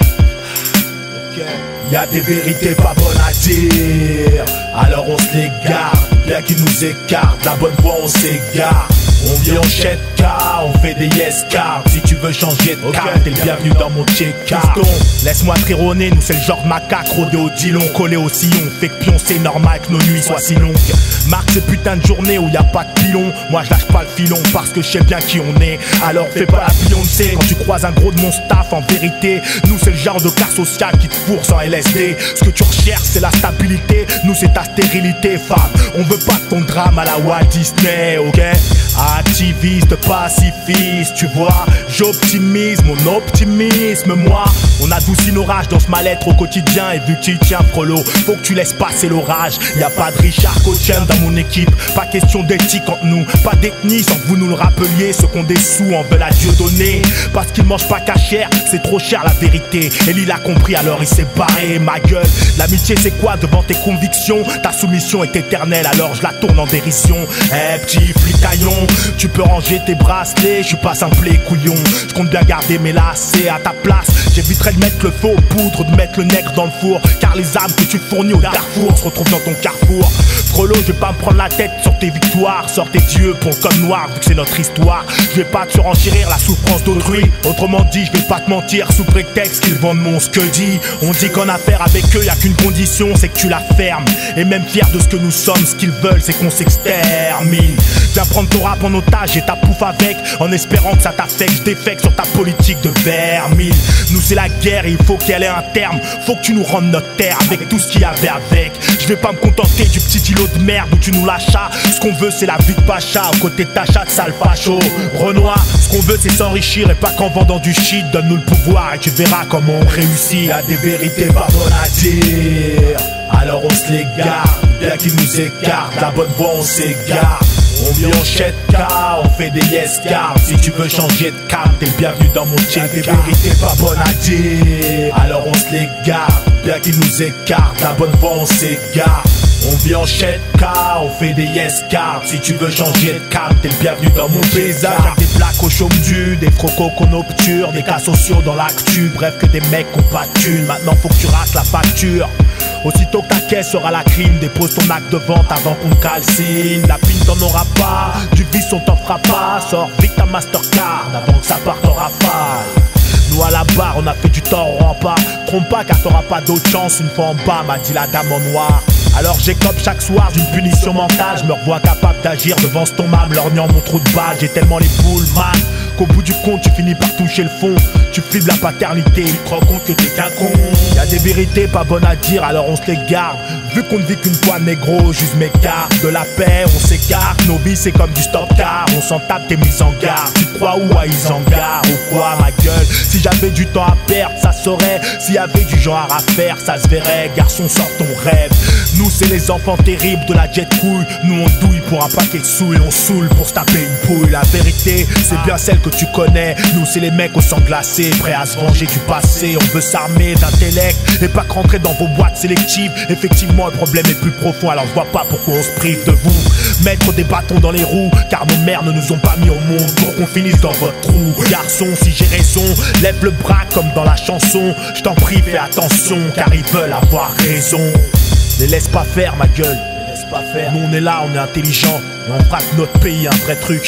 Ok. Y'a des vérités pas bonnes à dire, alors on se les garde. Bien qu'ils nous écartent, la bonne voie on s'égare. On vit en chèque car, on fait des yes cards. Si tu veux changer de carte, okay, t'es le bienvenu dans mon check-car. Laisse-moi trironner, nous c'est le genre de macaque rodé au dilon, collé au sillon. Fait que pion c'est normal que nos nuits soient si longues. Marque ces putains de journées où y a pas de pilon. Moi je lâche pas le filon parce que je sais bien qui on est. Alors fais pas la Beyoncé quand tu croises un gros de mon staff. En vérité, nous c'est le genre de car social qui te fourre sans L S D. Ce que tu recherches c'est la stabilité, nous c'est ta stérilité femme. On veut pas de ton drame à la Walt Disney, ok? Activiste, pacifiste, tu vois, j'optimise mon optimisme, moi. On adoucit nos rages dans ce mal-être au quotidien. Et vu que tu y tiens, frollo, faut que tu laisses passer l'orage. Y'a pas de Richard Cochen dans mon équipe, pas question d'éthique entre nous, pas d'ethnie sans que vous nous le rappeliez. Ceux qu'on des sous en veulent à Dieu donner, parce qu'ils mangent pas cachère, c'est trop cher la vérité. Et il a compris alors il s'est barré, ma gueule. L'amitié c'est quoi devant tes convictions? Ta soumission est éternelle alors je la tourne en dérision. Eh hey, petit flicaillon, tu peux ranger tes bracelets, je suis pas simple et couillon. Je compte bien garder mes lacets à ta place. J'éviterai de mettre le feu aux poudres, de mettre le nègre dans le four. Car les âmes que tu fournis au Darfour se retrouvent dans ton carrefour. Frollo, je vais pas me prendre la tête sur tes victoires, sur tes dieux pour le code noir, vu que c'est notre histoire. Je vais pas te surenchérir la souffrance d'autrui. Autrement dit, je vais pas te mentir sous prétexte qu'ils vendent mon ce que dit. On dit qu'en affaire avec eux, y a qu'une condition, c'est que tu la fermes. Et même fier de ce que nous sommes, ce qu'ils veulent, c'est qu'on s'extermine. Viens prendre ton rap en otage et ta pouffe avec, en espérant que ça t'affecte. Je défecte sur ta politique de vermine. Nous c'est la guerre et il faut qu'elle ait un terme. Faut que tu nous rendes notre terre avec tout ce qu'il y avait avec. Je vais pas me contenter du petit îlot de merde où tu nous lâchas. Ce qu'on veut c'est la vie de Pacha, aux côtés de Tacha de sale facho. Renoir, ce qu'on veut c'est s'enrichir et pas qu'en vendant du shit. Donne-nous le pouvoir et tu verras comment on réussit. Y'a des vérités pas bonnes à dire, alors on se les garde. Bien qu'ils nous écartent, la bonne voie on s'égare. On vit en chèque car, on fait des yes car. Si tu veux changer de carte, t'es le bienvenu dans mon check. Des vérités pas bonnes à dire, alors on se les garde. Bien qu'ils nous écartent, la bonne voie on s'égare. On vit en chèque car, on fait des yes car. Si tu veux changer de carte, t'es le bienvenu dans mon paysage. Des plaques au chaume du, des frocos qu'on obture, des cas sociaux dans l'actu. Bref que des mecs qu'on pas de thunes. Maintenant faut que tu rates la facture. Aussitôt que ta caisse sera la crime, dépose ton acte de vente avant qu'on te calcine. La pine t'en aura pas, du vice on t'en fera pas. Sors vite ta Mastercard avant que ça parte en rafale. Nous à la barre on a fait du tort au rempart. Trompe pas car t'auras pas d'autre chance une fois en bas, m'a dit la dame en noir. Alors j'écope chaque soir d'une punition mentale. Je me revois capable d'agir devant ce tombable, lorgnant mon trou de balle. J'ai tellement les boules man qu'au bout du compte tu finis par toucher le fond. Tu flippes la paternité, tu te rends compte que t'es qu'un con. Y'a des vérités pas bonnes à dire alors on se les garde. Vu qu'on ne vit qu'une fois négro, juste mes cartes. De la paix on s'écarte, nos vies c'est comme du stop car. On s'en tape tes mises en garde. Tu te crois où à Isengard ou quoi ma gueule? Si j'avais du temps à perdre ça saurait. S'il y avait du genre à faire ça se verrait. Garçon sors ton rêve. Nous c'est les enfants terribles de la jet couille. Nous on douille pour un paquet de sous et on saoule pour se taper une pouille. La vérité c'est bien celle que tu connais. Nous c'est les mecs au sang glacé, prêts à se venger du passé. On veut s'armer d'intellect et pas que rentrer dans vos boîtes sélectives. Effectivement le problème est plus profond, alors je vois pas pourquoi on se prive de vous. Mettre des bâtons dans les roues, car nos mères ne nous ont pas mis au monde pour qu'on finisse dans votre trou. Garçon, si j'ai raison, lève le bras comme dans la chanson. Je t'en prie, fais attention, car ils veulent avoir raison. Les laisse pas faire ma gueule, les laisse pas faire. Nous on est là, on est intelligent, et on braque notre pays, un vrai truc.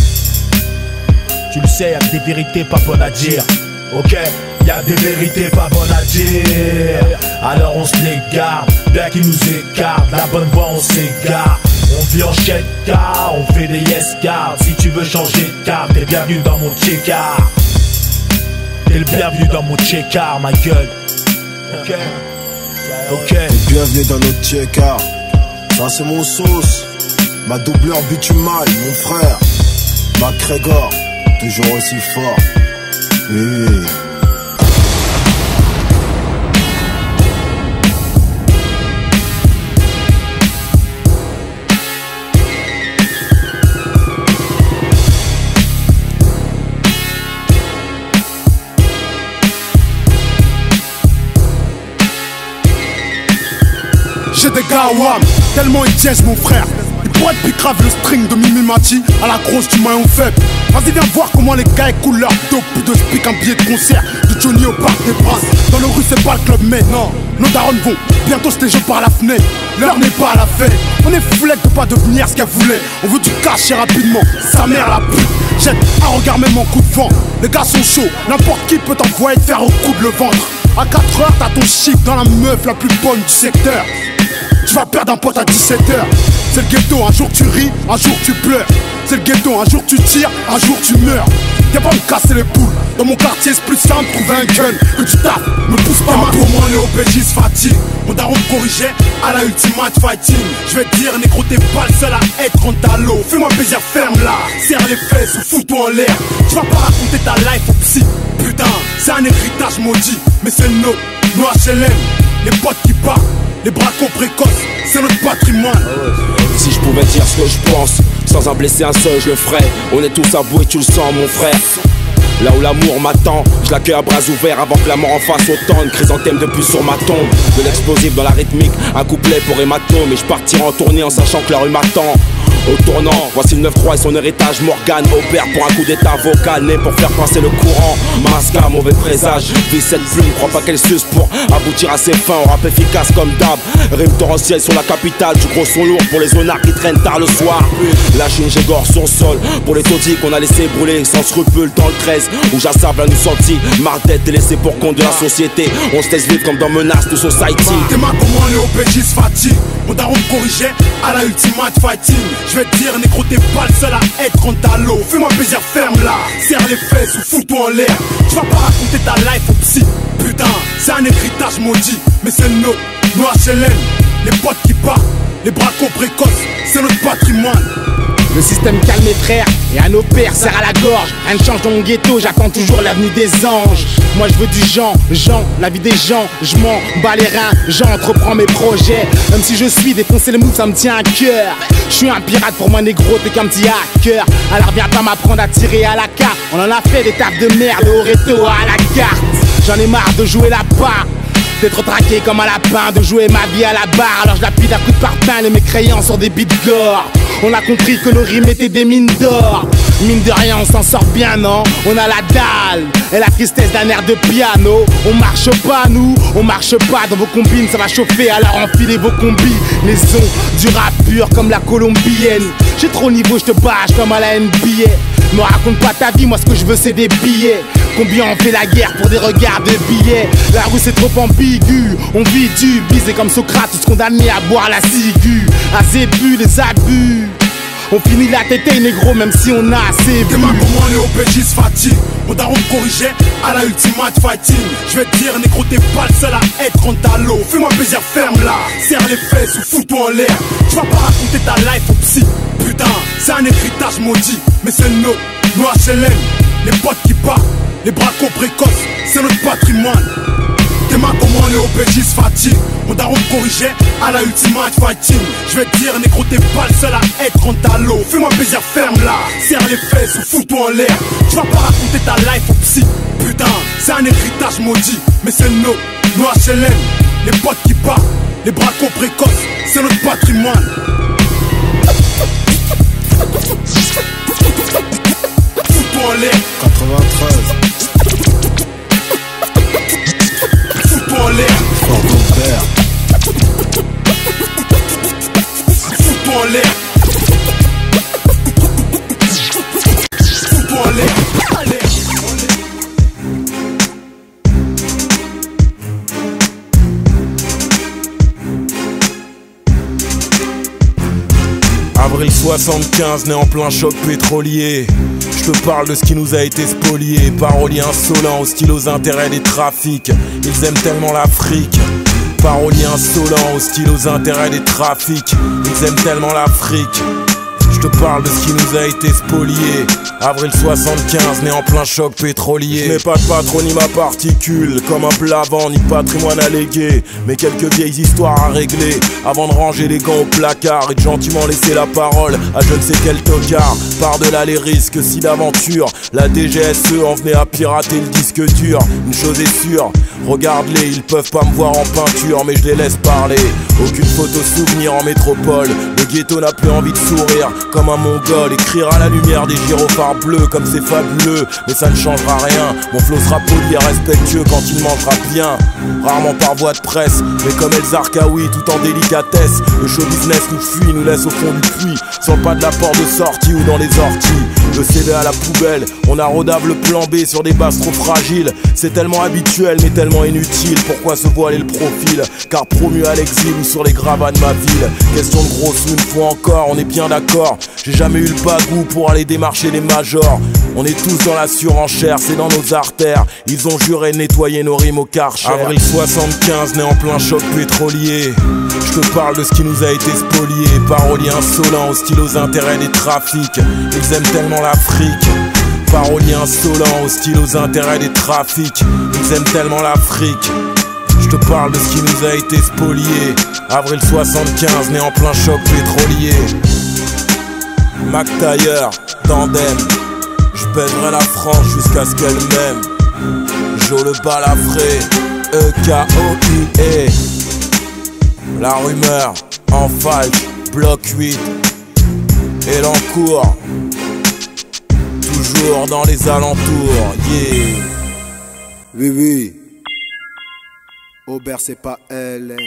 Tu le sais, y'a des vérités pas bonnes à dire, ok? Y'a des vérités pas bonnes à dire, alors on se les garde. Bien qu'ils nous écartent, la bonne voie on s'égare. On vit en chèque car, on fait des yes car. Si tu veux changer de carte, t'es le bienvenu dans mon check-car. T'es le bienvenu dans mon check-car, ma gueule. Ok, ok. T'es bienvenu dans notre check-car. Ça c'est mon sauce, ma doubleur bitumale, mon frère. MacGregor, toujours aussi fort. Oui, oui. J'ai des gars à W A M, tellement ils dièsent mon frère. Ils Pour être picrave le string de Mimi Mati à la grosse du maillon faible. Vas-y viens voir comment les gars écoulent leur dope. Plus de speak, un billet de concert de Johnny au parc des Brasses. Dans nos rues c'est pas le club mais non, nos darons vont bientôt se léger par la fenêtre. L'heure n'est pas à la fête. On est foulette de pas devenir ce qu'elle voulait. On veut du cash et rapidement, sa mère la pute. Jette un regard même en coup de vent. Les gars sont chauds, n'importe qui peut t'envoyer te faire au coude le ventre. À quatre heures t'as ton chic dans la meuf la plus bonne du secteur. Tu vas perdre un pote à dix-sept heures. C'est le ghetto, un jour tu ris, un jour tu pleures. C'est le ghetto, un jour tu tires, un jour tu meurs. Y'a pas me casser les poules. Dans mon quartier c'est plus simple, trouver un gun que tu tapes, me pousse pas ma pour moi les O P J se fatiguent. Mon daron me corrigeait à la ultimate fighting. Je vais te dire négro t'es pas le seul à être en talot. Fais-moi plaisir, ferme là, serre les fesses ou fous-toi en l'air. Tu vas pas raconter ta life au psy. Putain, c'est un héritage maudit, mais c'est le nôtre, nos H L M. Les potes qui partent, les bracons précoces, c'est notre patrimoine. Si je pouvais dire ce que je pense, sans en blesser un seul je le ferais. On est tous à bout et tu le sens mon frère. Là où l'amour m'attend, je l'accueille à bras ouverts avant que la mort en fasse autant. Une chrysanthème de plus sur ma tombe, de l'explosif dans la rythmique, un couplet pour hématome. Et je partirai en tournée en sachant que la rue m'attend. Au tournant, voici le neuf trois et son héritage. Morgane opère pour un coup d'état vocal, né pour faire passer le courant. Masca, mauvais présage, vis cette plume, crois pas qu'elle suce pour aboutir à ses fins. On rap efficace comme d'hab, rime torrentiel sur la capitale. Du gros son lourd pour les zonards qui traînent tard le soir. La chine j'égore son sol, pour les taudis qu'on a laissé brûler sans scrupule dans le treize. Où j'assable à nous sortir, marre d'être délaissé pour compte de la société. On se laisse vivre comme dans Menace de Society. T'es ma comment les O P J se fatiguent. Mon daron me corrigeait à la ultimate fighting. Je vais te dire négro t'es pas le seul à être en talot. Fais-moi plaisir, ferme là, serre les fesses ou fous-toi en l'air. Tu vas pas raconter ta life au psy. Putain, c'est un héritage maudit, mais c'est le nôtre, nos H L M. Les potes qui partent, les bracons précoces, c'est notre patrimoine. Le système calme mes frères et à nos pères serre à la gorge. Rien ne change dans mon ghetto, j'attends toujours l'avenue des anges. Moi je veux du Jean, Jean, la vie des gens. Je m'en bats les reins, j'entreprends mes projets. Même si je suis défoncé les moves, ça me tient à cœur. Je suis un pirate pour moi négro, t'es qu'un petit hacker. Alors viens pas m'apprendre à tirer à la carte. On en a fait des tafs de merde au réto à la carte. J'en ai marre de jouer la part, d'être traqué comme un lapin, de jouer ma vie à la barre. Alors je lapide à coups de parpaing les mécréants sur des beats gore. On a compris que nos rimes étaient des mines d'or. Mine de rien on s'en sort bien non. On a la dalle et la tristesse d'un air de piano. On marche pas nous, on marche pas dans vos combines. Ça va chauffer alors enfilez vos combis. Les sons du rap pur comme la colombienne. J'ai trop niveau, je te bâche comme à la N B A. Me raconte pas ta vie, moi ce que je veux c'est des billets. Combien on fait la guerre pour des regards de billets. La rue c'est trop ambigu, on vit du bis. Et comme Socrate, tous condamnés à boire la ciguë. À Zébu, les abus. On finit la tétée négro même si on a assez vu. T'es ma comment les O P J se fatiguent. Mon daron me corrigeait à la ultimate fighting. Je vais te dire négro t'es pas le seul à être en talot. Fais-moi plaisir, ferme là, serre les fesses ou fous-toi en l'air. Tu vas pas raconter ta life au psy. Putain, c'est un héritage maudit, mais c'est le nôtre, nos H L M. Les potes qui partent, les bracons précoces, c'est notre patrimoine. T'es ma comment les O P J se fatiguent. Mon daron me corrigeait à la ultimate fighting. Je vais te dire négro t'es pas le seul à être en talot. Fais-moi plaisir, ferme là, serre les fesses ou fous-toi en l'air. Tu vas pas raconter ta life au psy. Putain, c'est un héritage maudit, mais c'est le nôtre, nos H L M. Les potes qui partent, les bracons précoces, c'est notre patrimoine. Fous-toi en l'air. quatre-vingt-treize. Fous-toi en l'air. Fort d'Aubert. Fous-toi en l'air. Fous-toi en l'air. Avril soixante-quinze, né en plein choc pétrolier. Je te parle de ce qui nous a été spolié. Paroliers insolents, hostiles aux intérêts des trafics. Ils aiment tellement l'Afrique. Paroliers insolents, hostiles aux intérêts des trafics. Ils aiment tellement l'Afrique. Je te parle de ce qui nous a été spolié. Avril soixante-quinze, né en plein choc pétrolier. Je n'ai pas de patronyme à particules, comme un plavant, ni patrimoine allégué, mais quelques vieilles histoires à régler, avant de ranger les gants au placard et de gentiment laisser la parole à je ne sais quel tocard. Par-delà les risques si d'aventure, la D G S E en venait à pirater le disque dur. Une chose est sûre, regarde-les, ils peuvent pas me voir en peinture, mais je les laisse parler. Aucune photo souvenir en métropole, le Le ghetto n'a plus envie de sourire comme un mongol, écrire à la lumière des gyrophares bleus comme c'est fabuleux. Mais ça ne changera rien, mon flow sera poli et respectueux quand il mangera bien. Rarement par voie de presse, mais comme El Zarqawi tout en délicatesse. Le show business nous fuit, nous laisse au fond du puits, sans pas de la porte de sortie ou dans les orties. Le C V à la poubelle, on a rodable plan B sur des bases trop fragiles. C'est tellement habituel mais tellement inutile, pourquoi se voiler le profil? Car promu à l'exil ou sur les gravats de ma ville. Question de grosse une fois encore, on est bien d'accord. J'ai jamais eu le bagou pour aller démarcher les majors. On est tous dans la surenchère, c'est dans nos artères. Ils ont juré de nettoyer nos rimes au Karcher. Avril soixante-quinze, né en plein choc pétrolier. Je te parle de ce qui nous a été spolié. Parolier insolent, hostile aux intérêts des trafics. Ils aiment tellement l'Afrique. Parolier insolent, hostile aux intérêts des trafics. Ils aiment tellement l'Afrique. Je te parle de ce qui nous a été spolié. Avril soixante-quinze, né en plein choc pétrolier. Mac Taylor, tandem. Je pèserai la France jusqu'à ce qu'elle m'aime. Jo le balafré, E K O U E. La rumeur, en falche, bloc huit. Et l'encours, toujours dans les alentours, yeah. Oui, oui. Aubert, c'est pas elle. Hein.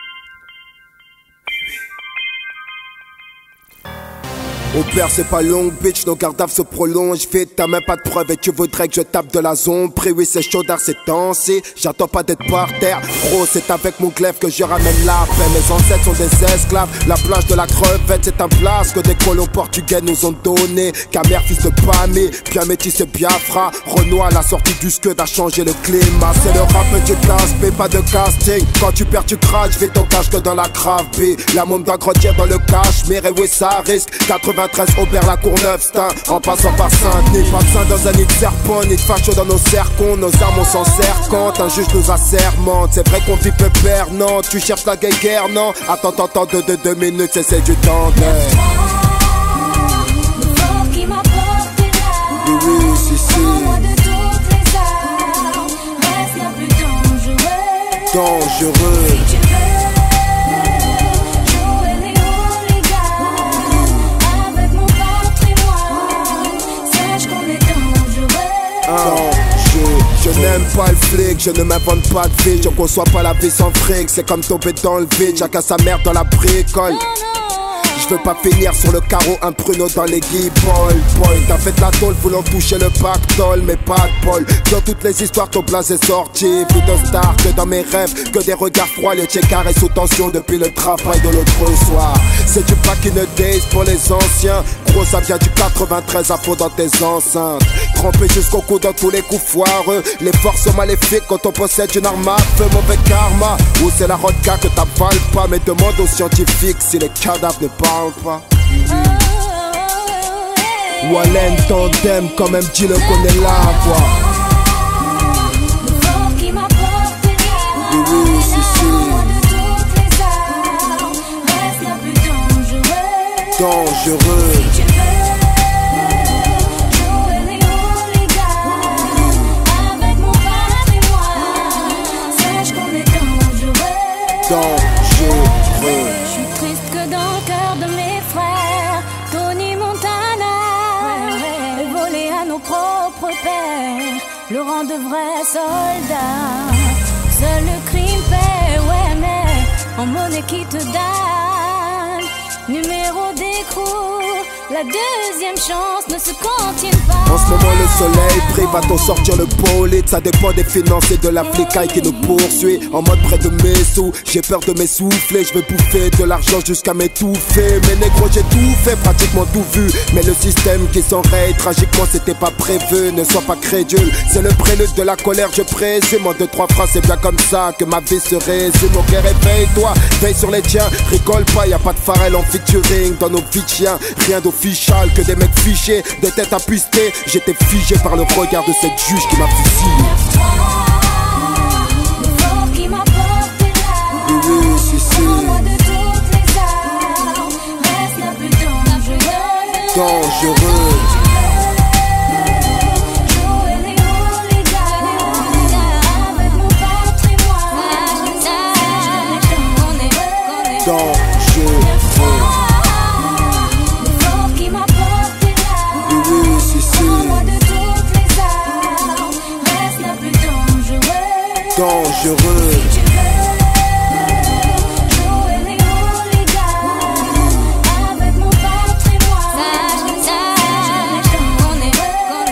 Au père c'est pas long, bitch, nos gardaves se prolongent vite. T'as même pas de preuves et tu voudrais que je tape de la zone. Pris, oui, c'est chaud d'art, c'est dansé. J'attends pas d'être par terre. Gros, c'est avec mon glaive que je ramène la paix. Mes ancêtres sont des esclaves. La plage de la crevette, c'est un place que des colons portugais nous ont donné. Camer, fils de Pamé, bien métis et Biafra. Renoir, la sortie du scud a changé le climat. C'est le rap du classe B, pas de casting. Quand tu perds, tu craches, vite ton cache que dans la crave B. La môme d'un grenier dans le cachemire, et oui, ça risque. quatre-vingtreize Aubert, la Courneuve, Stein, en passant par Saint-Denis. Pas de sein dans un nid de serpent, ni de facho dans nos cercons. Nos armes on s'en sert quand un juge nous assermente. C'est vrai qu'on vit pépère, non, tu cherches la guerre, non. Attends, attends, attends, deux, deux, deux minutes, c'est, c'est du temps de... Oui, oui, si, si. Dangereux. Je, je n'aime pas le flic, je ne m'invente pas de vie. Je conçois pas la vie sans fric, c'est comme tomber dans le vide. Chacun sa mère dans la bricole. Je veux pas finir sur le carreau, un pruneau dans les guibolles. Boy, t'as fait de la tôle voulant toucher le pactole, mais pas de bol. Dans toutes les histoires, ton place est sorti. Plus de stars que dans mes rêves, que des regards froids. Le check-out est sous tension depuis le travail de l'autre soir. C'est du back in the days pour les anciens. Gros, ça vient du quatre-vingt-treize à fond dans tes enceintes. Trempé jusqu'au cou dans tous les coups foireux. Les forces maléfiques quand on possède une arme à feu, mauvais karma. Ou c'est la rodka que t'avales pas. Mais demande aux scientifiques si les cadavres ne parlent pas. Wallen tandem, quand même dit le connaît la voix. Oui, oui, si, si. Dangereux. Dangereux. Je suis triste que dans le cœur de mes frères, Tony Montana est volé à nos propres pères, le rang de vrais soldats. Seul le crime paie, ouais, mais en monnaie qui te donne. Numéro d'écrou, la deuxième chance ne se continue pas. En ce moment le soleil brille, va-t-on sortir le bolide? Ça dépend des finances et de l'applicaille qui nous poursuit. En mode près de mes sous, j'ai peur de m'essouffler. Je veux bouffer de l'argent jusqu'à m'étouffer. Mais négro j'ai tout fait, pratiquement tout vu. Mais le système qui s'enraye, tragiquement c'était pas prévu. Ne sois pas crédule, c'est le prélude de la colère, je présume. En deux, trois phrases, c'est bien comme ça que ma vie se résume. Ok, réveille-toi, veille sur les tiens. Rigole pas, y'a pas de Pharrell en featuring dans nos vies de chiens. Rien d'official que des mecs fichés, des têtes à pister. J'étais figé par le regard de cette juge qui m'a fusillé. Oui, oui, si, si. Dangereux. Dangereux.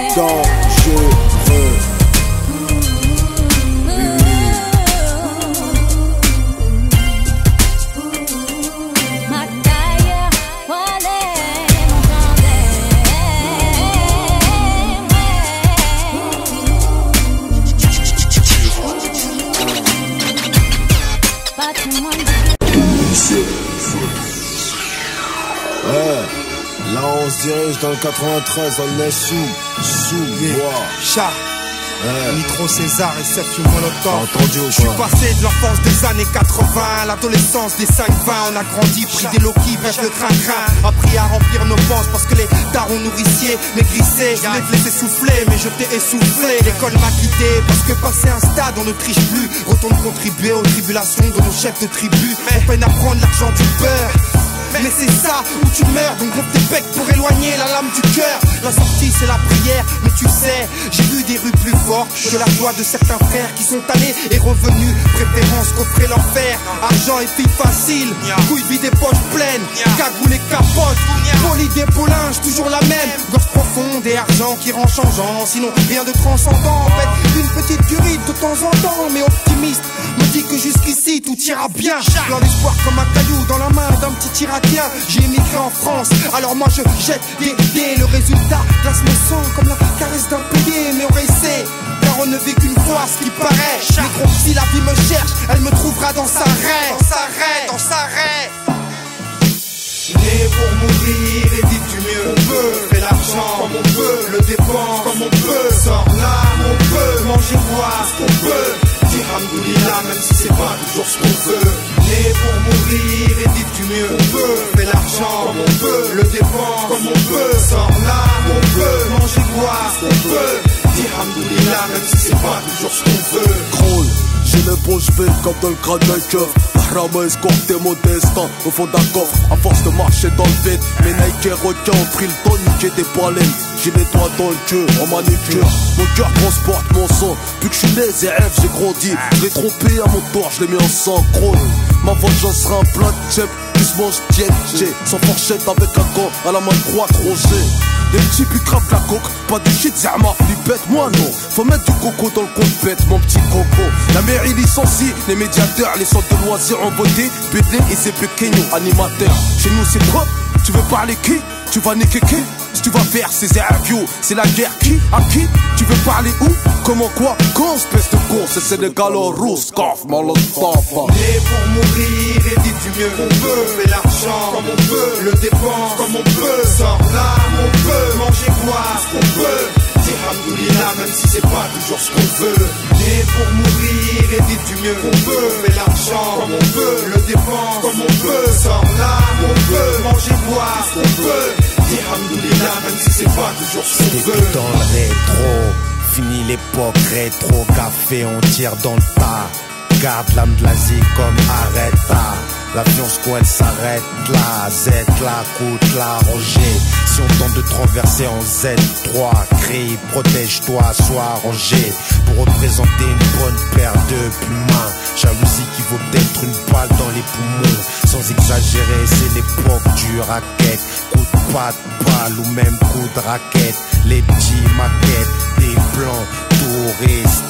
dangereux. Ouais, là on se dirige dans le quatre-vingt-treize, on est sous, sous, bois. Chat. Ouais. Nitro César et Sergio Molotov. Entendu ou Je suis quoi? passé de l'enfance des années quatre-vingts, l'adolescence des cinq vingt. On a grandi, pris des low qui bref le train-train. Appris à remplir nos penses parce que les darons nourriciers maigrissaient. Je voulais te laisser souffler, mais je t'ai essoufflé. L'école m'a quitté parce que passé un stade, on ne triche plus. Retourne contribuer aux tribulations de nos chefs de tribu. On peine à prendre l'argent du beurre. Mais c'est ça où tu meurs, donc gonfle tes becs pour éloigner la lame du cœur. La sortie c'est la prière, mais tu sais, j'ai vu des rues plus fortes que la joie de certains frères qui sont allés et revenus. Préférence qu'offrait l'enfer, argent et filles faciles, couilles vides et poches pleines, cagoule et capote, poli des linge, toujours la même, gorge profonde et argent qui rend changeant, sinon rien de transcendant. En fait, une petite curite de temps en temps, mais optimiste, me dit que jusqu'ici tout ira bien. Dans l'espoir comme un caillou dans la main d'un petit irakien. J'ai émigré en France, alors moi je jette des dés. Le résultat glace mes sangs comme la caresse d'un payé. Mais on essaie, car on ne vit qu'une fois ce qui paraît. Micro, si la vie me cherche, elle me trouvera dans sa raie. Dans sa raie, dans sa raie. Né pour mourir et vivre du mieux. On peut, fait l'argent comme on peut, le dépense comme on peut. Sort là, on peut, manger, boire ce qu'on peut. Dire alhamdoulilah même si c'est pas toujours ce qu'on veut. Né pour mourir et vivre du mieux. On peut, fait l'argent comme on peut, le dépense comme on peut. Sort là, on peut, manger, boire ce qu'on peut. Dire alhamdoulilah même si c'est pas toujours ce qu'on veut. Crawl, j'ai le bouche vide comme dans le crâne d'un keuf. Rama escorté mon destin au fond d'un coffre. À force de marcher dans le vide, mes Nike et requins ont pris le temps de niquer des baleines. J'ai les doigts dans le queue, en manucure. Mon cœur transporte mon sang. Depuis que je suis né, j'ai rêve, j'ai grandi. Je l'ai trompé à mon tour, je l'ai mis en synchrone. Ma vengeance sera un plat de chef qui se mange tiède. J'ai sans fourchette avec un gant à la main droite rosée. Les petits puis crappent la coque, pas du shit, zama, flippette, moi non. Faut mettre du coco dans le compte bête, mon petit coco. La mairie licencie, les médiateurs, les centres de loisirs ont voté. Bédé et c'est pequeño, animateur. Chez nous c'est trop, tu veux parler qui? Tu vas niquer qui? Si tu vas faire ces interviews, c'est la guerre qui? À qui? Tu veux parler où? Comment quoi? Quand espèce de con, c'est sénégalo-russe, coff, molotov. Né pour mourir et vivre du mieux. On peut, fait l'argent comme on peut, le dépense comme on peut. Sort là, on peut, manger, boire ce qu'on peut. Dire alhamdoulilah même si c'est pas toujours ce qu'on veut. Né pour mourir et vivre du mieux. On peut, fait l'argent comme on peut, le dépense comme on peut. Sort là, on peut, manger, boire ce qu'on peut. Dire alhamdoulilah même si c'est pas toujours ce qu'on veut. Dans le rétro, fini l'époque rétro, café on tire dans le tas. Garde l'âme de l'Asie comme Arrêta. L'avion squat elle s'arrête là. Z là, coûte là, Roger. Si on tente de traverser en Z trois, crie, protège-toi, sois rangé. Pour représenter une bonne paire de pumains. Jalousie qui vaut peut-être une balle dans les poumons. Sans exagérer, c'est l'époque du racket. Coup de patte, balle ou même coup de raquette. Les petits maquettes, des blancs touristes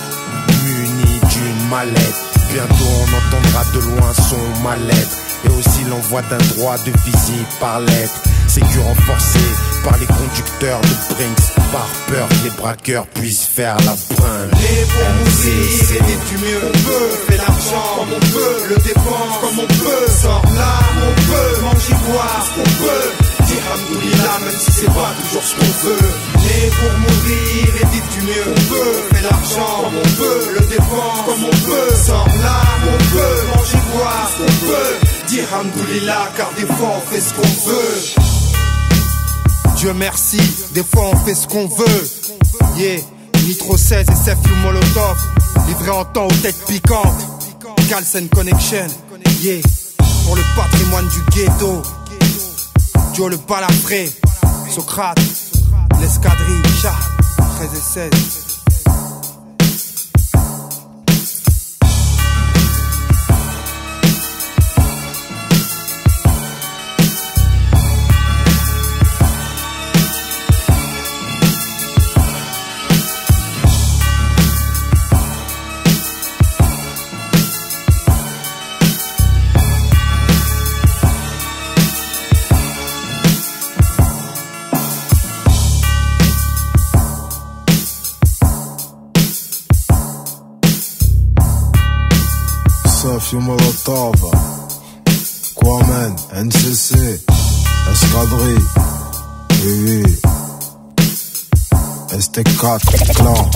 munis d'une mallette. Bientôt on entendra de loin son mal-être. Et aussi l'envoi d'un droit de visite par lettre. Sécu renforcé par les conducteurs de Brinks. Par peur que les braqueurs puissent faire la brinde. Né pour mourir et vivre du mieux. On peut, fait l'argent comme on peut, le dépense comme on peut. Sort là, on peut, manger, boire ce qu'on peut. Dire alhamdoulilah même si c'est pas toujours ce qu'on veut. Né pour mourir et vivre du mieux. On peut, fait l'argent comme on peut, le dépense comme on peut. Sort là, on peut, manger, boire ce qu'on peut. Dire alhamdoulilah car des fois on fait ce qu'on veut. Dieu merci, des fois on fait ce qu'on veut. Yeah, Nitro seize et Sergio Molotov, livré en temps aux têtes piquantes. Calcen Connection, yeah, pour le patrimoine du ghetto. Joe le balafré, Socrate, l'escadrille, chat, treize et seize. cocktail molotov. Quamen, N C C, escadrille, oui oui, S T quatre, clan.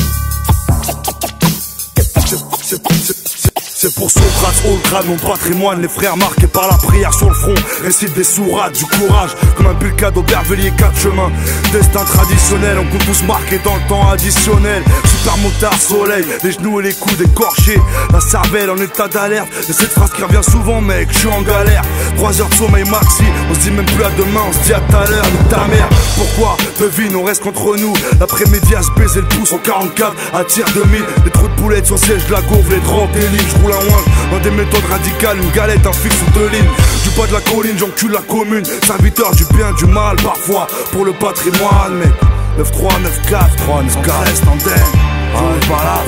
C'est pour Socrate, haut le crâne, mon patrimoine. Les frères marqués par la prière sur le front récitent des sourates, du courage, comme un bulka d'Aubervilliers, quatre chemins. Destin traditionnel, on compte tous marqués dans le temps additionnel. Super motard, soleil, les genoux et les coudes écorchés, la cervelle en état d'alerte. Et cette phrase qui revient souvent, mec, je suis en galère. Trois heures de sommeil maxi, on se dit même plus à demain, on se dit à tout à l'heure, nique ta mère. Pourquoi? Devine, on reste contre nous. L'après-midi à se baiser le pouce en quarante-quatre, à tir de mille. Des trous de poulettes sur siège de la courbe, les drogues, les lignes, je roule un ouinge. Dans des méthodes radicales, une galette, un fixe ou deux lignes. Du bas de la colline, j'encule la commune. Serviteur du bien, du mal, parfois pour le patrimoine, mec. neuf trois, neuf quatre, trois, neuf quatre, reste en den. Ah, pas là.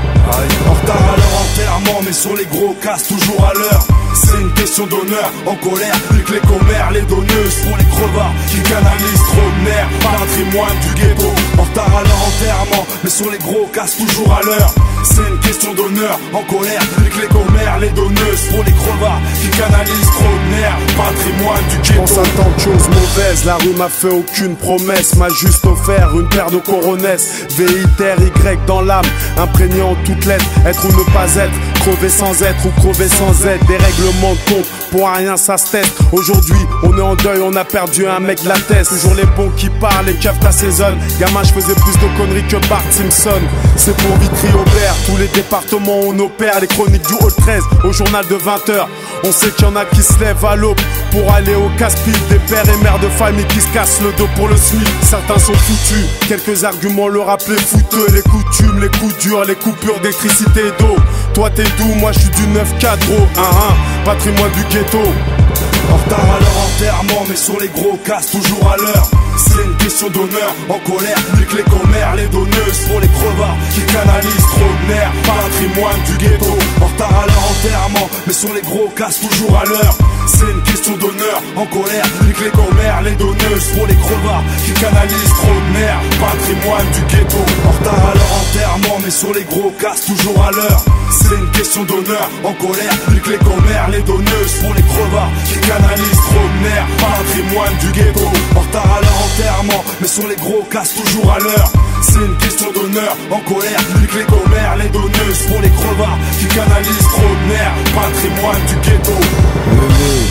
En retard à leur enterrement, mais sur les gros casse toujours à l'heure. C'est une question d'honneur, en colère, plus que les commères, les donneuses pour les crevards qui canalisent trop de nerfs, patrimoine du ghetto. En retard à leur enterrement, mais sur les gros casse toujours à l'heure. C'est une question d'honneur, en colère, plus que les commères, les donneuses pour les crevards qui canalisent trop de nerfs, patrimoine du ghetto. Je pense à tant de choses mauvaises, la rue m'a fait aucune promesse, m'a juste offert une paire de coronesses. V I T R Y dans l'âme, imprégné en toutes lettres, être ou ne pas être, crever sans être ou crever sans être. Des règlements de compte, pour rien ça se teste. Aujourd'hui on est en deuil, on a perdu un mec de la tête. Toujours les bons qui parlent, les keufs t'assaisonnent. Gamin je faisais plus de conneries que Bart Simpson. C'est pour Vitry-Aubert, tous les départements on opère. Les chroniques du Hall treize au journal de vingt heures. On sait qu'il y en a qui se lèvent à l'aube pour aller au casse-pipe. Des pères et mères de famille qui se cassent le dos pour le SMIC. Certains sont foutus, quelques arguments le rappeler fouteux. Les coutumes, les coups durs, les coupures d'électricité et d'eau. Toi t'es doux, moi je suis du neuf quatre gros. un un, patrimoine du ghetto. En retard à leur enterrement, mais sur les gros casse toujours à l'heure. C'est une question d'honneur, en colère, plus que les commères, les donneuses pour les crevards qui canalisent trop de nerfs, patrimoine du ghetto. En retard à leur enterrement, mais sur les gros casse toujours à l'heure. C'est une question d'honneur, en colère, plus que les commères, les donneuses pour les crevards qui canalisent trop de nerfs, patrimoine du ghetto. En retard à leur enterrement, mais sur les gros casse toujours à l'heure. C'est une question d'honneur, en colère, plus que les commères, les donneuses pour les crevards qui canalisent trop de nerfs, patrimoine du ghetto. En retard à leur enterrement, mais sur les gros casse toujours à l'heure. C'est une question d'honneur, en colère, plus que les commères, les donneuses pour les crevards qui canalisent trop de nerfs, patrimoine du ghetto. Oui,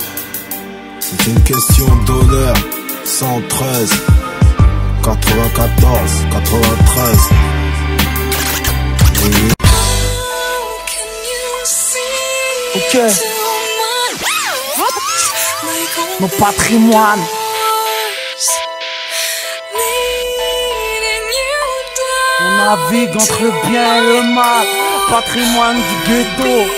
c'est une question d'honneur. Cent treize, quatre-vingt-quatorze, quatre-vingt-treize. Oui. Ok. Mon patrimoine. On navigue entre le bien et le mal. Patrimoine du ghetto.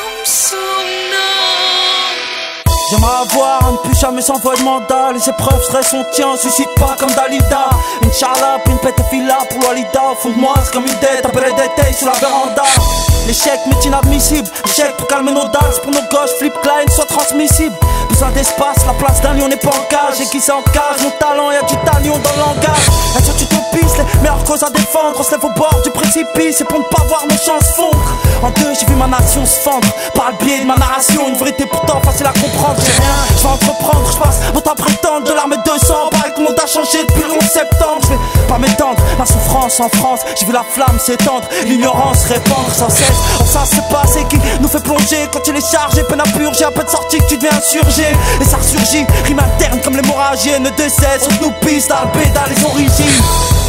J'aimerais avoir un plus jamais sans voie de mandat. Les épreuves seraient son tien, suscite pas comme Dalida. Inch'Allah, puis une pétophila pour Walida. Au fond de moi, c'est comme une dette, appelé détail sur la véranda. L'échec m'est inadmissible, l'échec pour calmer nos dalles, pour nos gauches, flip Klein soit transmissible. Besoin d'espace, la place d'un lion n'est pas en cage. Et qui s'encage, mon talent, y'a du talion dans le langage. Être sur utopiste, les meilleures causes à défendre. On se lève au bord du précipice, et pour ne pas voir nos chances fondre. En deux, j'ai vu ma nation se fendre, par le biais de ma narration. Une vérité pourtant facile à comprendre. J'ai rien, je vais entreprendre, je passe mon temps à prétendre. De l'armée deux cents, pareil que le monde a changé depuis le onze septembre. Je vais pas m'étendre, la souffrance en France. J'ai vu la flamme s'étendre, l'ignorance répandre sans cesse. On sait c'est pas, c'est qui nous fait plonger. Quand il est chargé, peine à purger, à peine sorti que tu deviens insurgé. Et ça ressurgit, rime interne comme l'hémorragie. Ne décesse, on nous pisse dans le pédale les origines.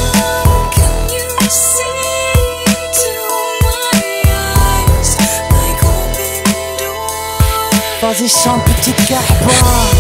Vas-y chante petite carpa.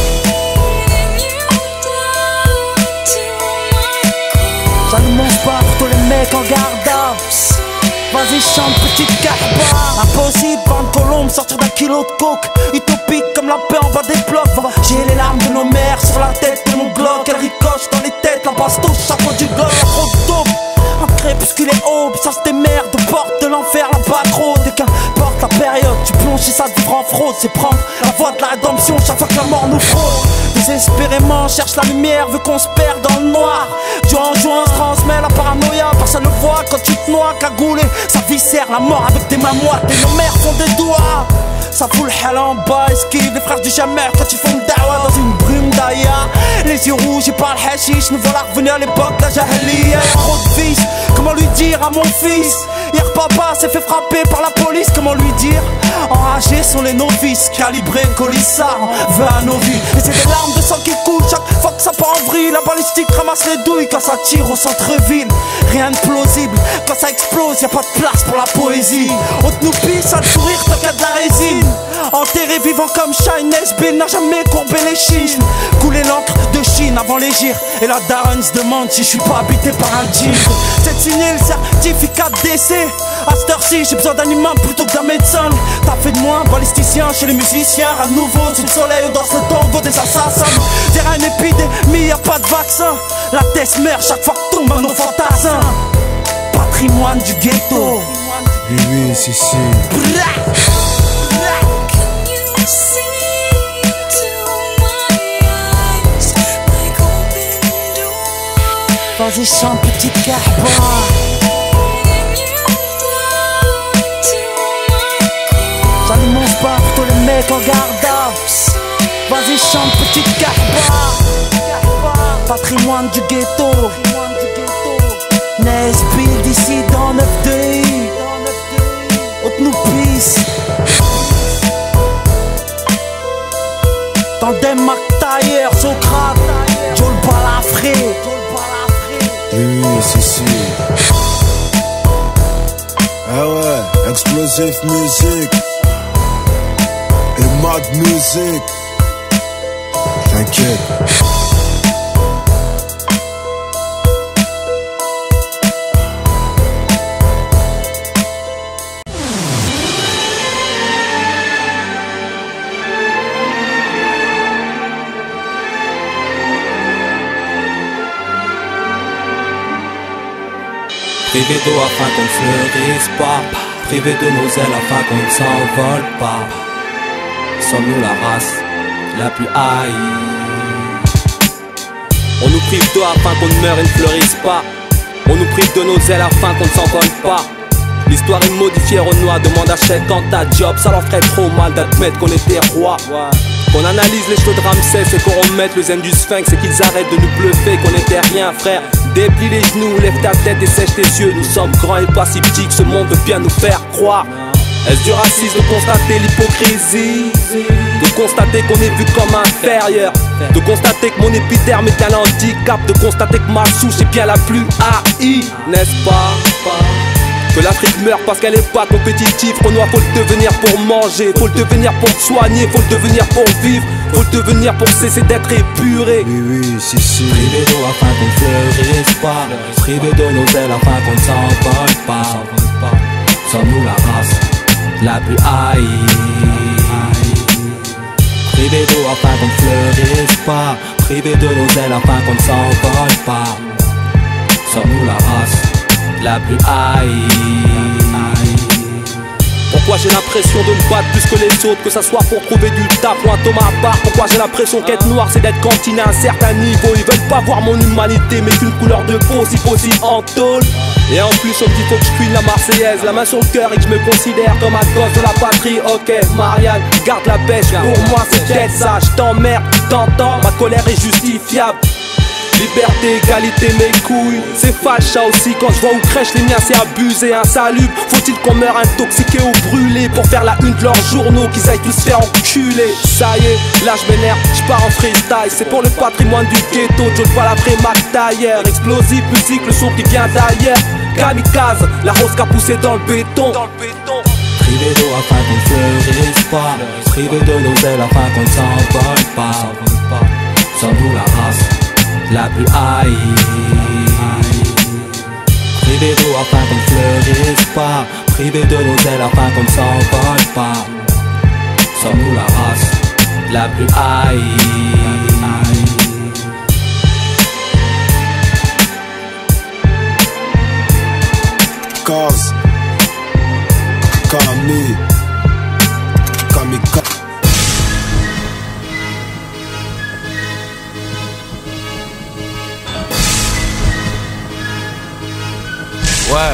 J'allume mon spot pour tous les mecs en garde. Vas-y chante petite carpa. Impossible, vendre colombe, sortir d'un kilo de coke. Utopique comme la paix en bas des blocs. J'ai les larmes de nos mères sur la tête de mon glock. Elle ricoche dans les têtes, la bastos, chaque fois du glock. Trop de dope, un crépuscule est aube. Ça se démerde, porte de l'enfer, là-bas trop. Dès qu'importe la période, tu plonges et ça te vivre en fraude. C'est prendre la voie de la rédemption chaque fois que la mort nous fraude. Désespérément cherche la lumière, veut qu'on se perd dans le noir. Joint en joint se transmet la paranoïa. Personne ne voit quand tu te noies, cagoulé. Ça viscère la mort avec tes mains moites. Et nos mères font des doigts. Ça fout le hell en bas, esquive les frères du jamais quand ils font le dawa dans une brume d'aïa. Les yeux rouges, ils parlent hashish. Nous voilà revenus à l'époque de la jahiliya. Y'a trop de vices, comment lui dire à mon fils? Hier papa s'est fait frapper par la police, comment lui dire? Enragés sont les novices, calibrés, colissards, veut à nos vies. Et c'est des larmes de sang qui coulent chaque fois que ça part en vrille. La balistique ramasse les douilles quand ça tire au centre-ville. Rien de plausible, quand ça explose, y'a pas de place pour la poésie. On te nous pisse à le sourire tant qu'il y a de la résine. Enterré vivant comme Shine S B n'a jamais courbé les chines. Couler l'encre de Chine avant les gires. Et la daronne se demande si je suis pas habité par un djinn. C'est de signer le certificat de décès. À cette heure-ci j'ai besoin d'un humain plutôt que d'un médecin. T'as fait de moi un balisticien chez les musiciens. À nouveau sous le soleil on danse le tango des assassins. Derrière une épidémie y'a pas de vaccin. La tête meurt chaque fois que tombe un nos fantassins. Patrimoine du ghetto. Oui oui si si. Vas-y chante petite carbo. J'allume mon sport pour tous les mecs en garde. Vas-y chante petite carbo. Patrimoine du ghetto. Nesbill d'ici dans neuf deux. Haute nous pisse. Tandem McTayer, Socrate, Joel Balafré. Oui, oui, si, si. Ah ouais, Explosive Music et Mad Music. T'inquiète. Privé d'eau afin qu'on ne fleurisse pas, privé de nos ailes afin qu'on ne s'envole pas. Sommes-nous la race la plus haïe? On nous prive d'eau afin qu'on ne meure et ne fleurisse pas. On nous prive de nos ailes afin qu'on ne s'envole pas. L'histoire est modifiée, Renoir demande à chèque quand ta job. Ça leur ferait trop mal d'admettre qu'on était roi. Qu'on analyse les cheveux de Ramsès et qu'on remette le zen du sphinx. Et qu'ils arrêtent de nous bluffer qu'on était rien, frère. Déplie les genoux, lève ta tête et sèche tes yeux. Nous sommes grands et pas si petits que ce monde veut bien nous faire croire. Est-ce du racisme de constater l'hypocrisie? De constater qu'on est vu comme inférieur? De constater que mon épiderme est un handicap? De constater que ma souche est bien la plus haïe? N'est-ce pas? Que l'Afrique meurt parce qu'elle est pas compétitive. Renoir, faut le devenir pour manger, faut le devenir pour soigner, faut le devenir pour vivre, faut le devenir pour cesser d'être épuré. Oui, oui, si, si. Privé d'eau afin qu'on ne fleurisse pas, privé de nos ailes afin qu'on ne s'envole pas. Sommes-nous la race la plus haïe? Privé d'eau afin qu'on ne fleurisse pas, privé de nos ailes afin qu'on ne s'envole pas. Sommes-nous la race la plus haïe? Pourquoi j'ai l'impression de me battre plus que les autres, que ça soit pour trouver du taf ou un Thomas à part? Pourquoi j'ai l'impression qu'être noir c'est d'être cantiné à un certain niveau? Ils veulent pas voir mon humanité mais qu'une couleur de peau si possible en tôle. Et en plus on me dit faut que je cuine la marseillaise, la main sur le cœur et que je me considère comme un gosse de la patrie. Ok Marianne, garde la pêche, pour moi c'est peut-être ça. Je t'emmerde, t'entends, ma colère est justifiable. Liberté, égalité, mes couilles. C'est fâche ça aussi quand je vois où crèchent les miens, c'est abusé, insalubre. Faut-il qu'on meure intoxiqué ou brûlé pour faire la une de leurs journaux, qu'ils aillent tous se faire enculer? Ça y est, là je m'énerve, je pars en freestyle. C'est pour le patrimoine du ghetto, Joel Balafré, McTayer. Explosive musique, le son qui vient d'ailleurs. Kamikaze, la rose qu'a poussé dans le béton. Privé d'eau afin qu'on ne fleurisse pas, privé de nos ailes afin qu'on ne s'envole pas. Sommes-nous la race la plus haïe? Privé d'eau afin qu'on ne fleurisse pas, privé de nos ailes afin qu'on ne s'envole pas. Sommes-nous la race la plus haïe? Cause Kami Kamikaze Ouais.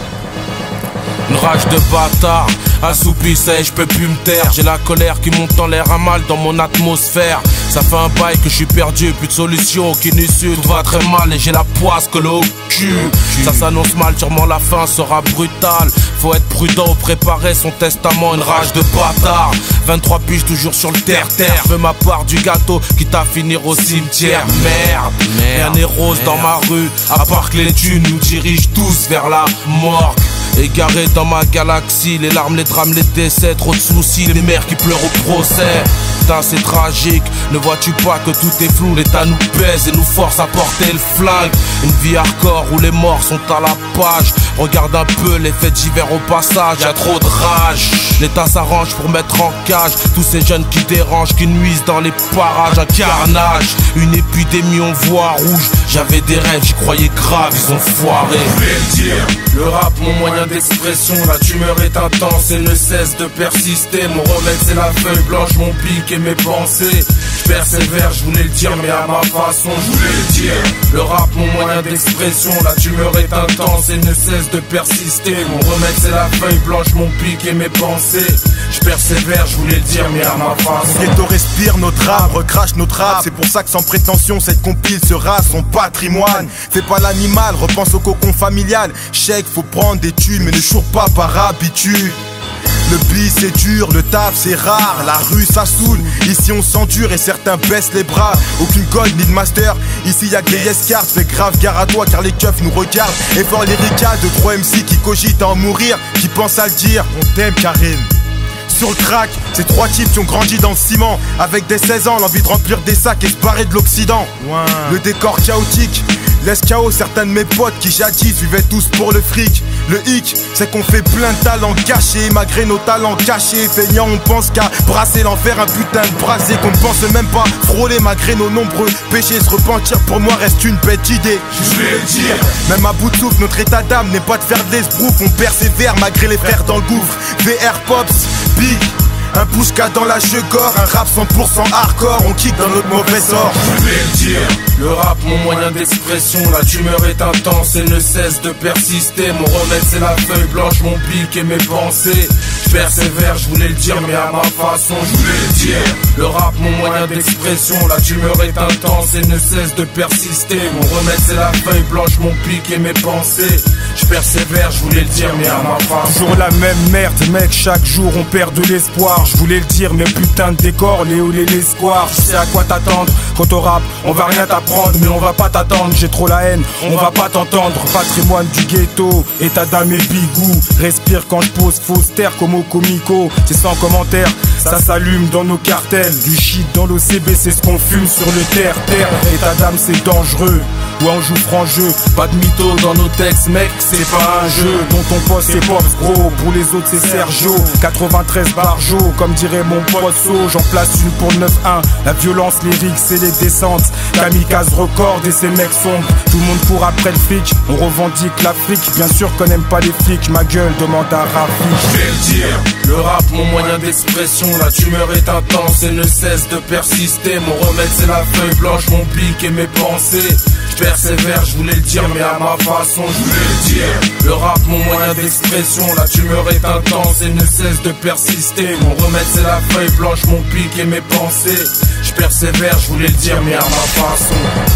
Une rage de bâtard, assoupi, ça y est, je peux plus me taire. J'ai la colère qui monte en l'air à mal dans mon atmosphère. Ça fait un bail que je suis perdu, plus de solution, aucune issue, tout va très mal et j'ai la poisse que le haut cul. Ça s'annonce mal, sûrement la fin sera brutale. Faut être prudent, préparer son testament, une rage de bâtard. vingt-trois piges toujours sur le terre-terre. Je veux ma part du gâteau, quitte à finir au cimetière. Merde, rien n'est rose dans ma rue, à part que les thunes nous dirigent tous vers la morgue. Égaré dans ma galaxie, les larmes, les drames, les décès, trop de soucis, les mères qui pleurent au procès. Putain c'est tragique, ne vois-tu pas que tout est flou, l'état nous pèse et nous force à porter le flingue. Une vie hardcore où les morts sont à la page. Regarde un peu les faits d'hiver au passage, y'a trop de rage. L'état s'arrange pour mettre en cage tous ces jeunes qui dérangent, qui nuisent dans les parages. Un carnage, une épidémie, on voit rouge. J'avais des rêves, j'y croyais grave, ils ont foiré. Je vais le dire, le rap, mon moyen d'expression, la tumeur est intense et ne cesse de persister. Mon remède c'est la feuille blanche, mon pic et mes pensées. Je persévère, je voulais le dire mais à ma façon, je voulais le dire. Le rap, mon moyen d'expression, la tumeur est intense et ne cesse de persister. Mon remède c'est la feuille blanche, mon pic et mes pensées. Je persévère, je voulais le dire mais à ma façon. Le ghetto respire notre âme, recrache notre rap. C'est pour ça que sans prétention cette compile sera son patrimoine. Fais pas l'animal, repense au cocon familial. Chèque, faut prendre des thunes mais ne choure pas par habitude. Le bis c'est dur, le taf c'est rare, la rue ça saoule. Ici on s'endure et certains baissent les bras. Aucune gold ni de master, ici y'a que des yes-cards. Fais grave gare à toi car les keufs nous regardent. Effort lyrical de trois M C qui cogitent à en mourir, qui pensent à le dire. On t'aime Karim. Sur le crack, ces trois types qui ont grandi dans le ciment. Avec des seize ans, l'envie de remplir des sacs et se barrer de l'Occident. Ouais. Le décor chaotique laisse K O certains de mes potes qui jadis vivaient tous pour le fric. Le hic, c'est qu'on fait plein de talents cachés. Malgré nos talents cachés, feignants, on pense qu'à brasser l'enfer, un putain de brasé qu'on ne pense même pas frôler. Malgré nos nombreux péchés, se repentir pour moi reste une bête idée. Je vais le dire, même à bout de souffle, notre état d'âme n'est pas de faire des sbroufs. On persévère malgré les frères dans le gouffre. V R Pops, Big, un Pouchka dans la jeu-gore, un rap cent pour cent hardcore, on kick dans notre mauvais sort. Je vais le dire, le rap mon moyen d'expression, la tumeur est intense et ne cesse de persister. Mon remède c'est la feuille blanche, mon pic et mes pensées. Je persévère, je voulais le dire mais à ma façon, je voulais le dire. Le rap mon moyen d'expression, la tumeur est intense et ne cesse de persister. Mon remède c'est la feuille blanche, mon pic et mes pensées. Je persévère, je voulais le dire mais à ma façon. Toujours la même merde mec, chaque jour on perd de l'espoir. Je voulais le dire mais putain de décor, Léo les l'espoir. Je sais à quoi t'attendre, quand on rappe on va rien t'apprendre. Mais on va pas t'attendre, j'ai trop la haine, on va pas t'entendre. Patrimoine du ghetto, état d'âme et bigou. Respire quand je pose fausse terre comme au comico. C'est sans commentaire, ça s'allume dans nos cartels. Du shit dans l'O C B, c'est ce qu'on fume sur le terre-terre. État d'âme c'est dangereux, ouais on joue franc jeu. Pas de mytho dans nos textes mec, c'est pas un jeu. Dont ton poste c'est Pops gros, pour les autres c'est Sergio. Quatre-vingt-treize barjo, comme dirait mon pote So. J'en place une pour neuf un, la violence lyrique c'est les descentes. Kamikaze record et ces mecs sombres. Tout le monde court après le fric, on revendique l'Afrique. Bien sûr qu'on n'aime pas les flics, ma gueule demande à Rafi. Je vais le dire, le rap mon moyen d'expression, la tumeur est intense et ne cesse de persister. Mon remède c'est la feuille blanche, mon pic et mes pensées. Je persévère, je voulais le dire mais à ma façon, je voulais le dire. Le rap mon moyen d'expression, la tumeur est intense et ne cesse de persister. Mon remède c'est la feuille blanche, mon pic et mes pensées. Je persévère, je voulais le dire mais à ma façon.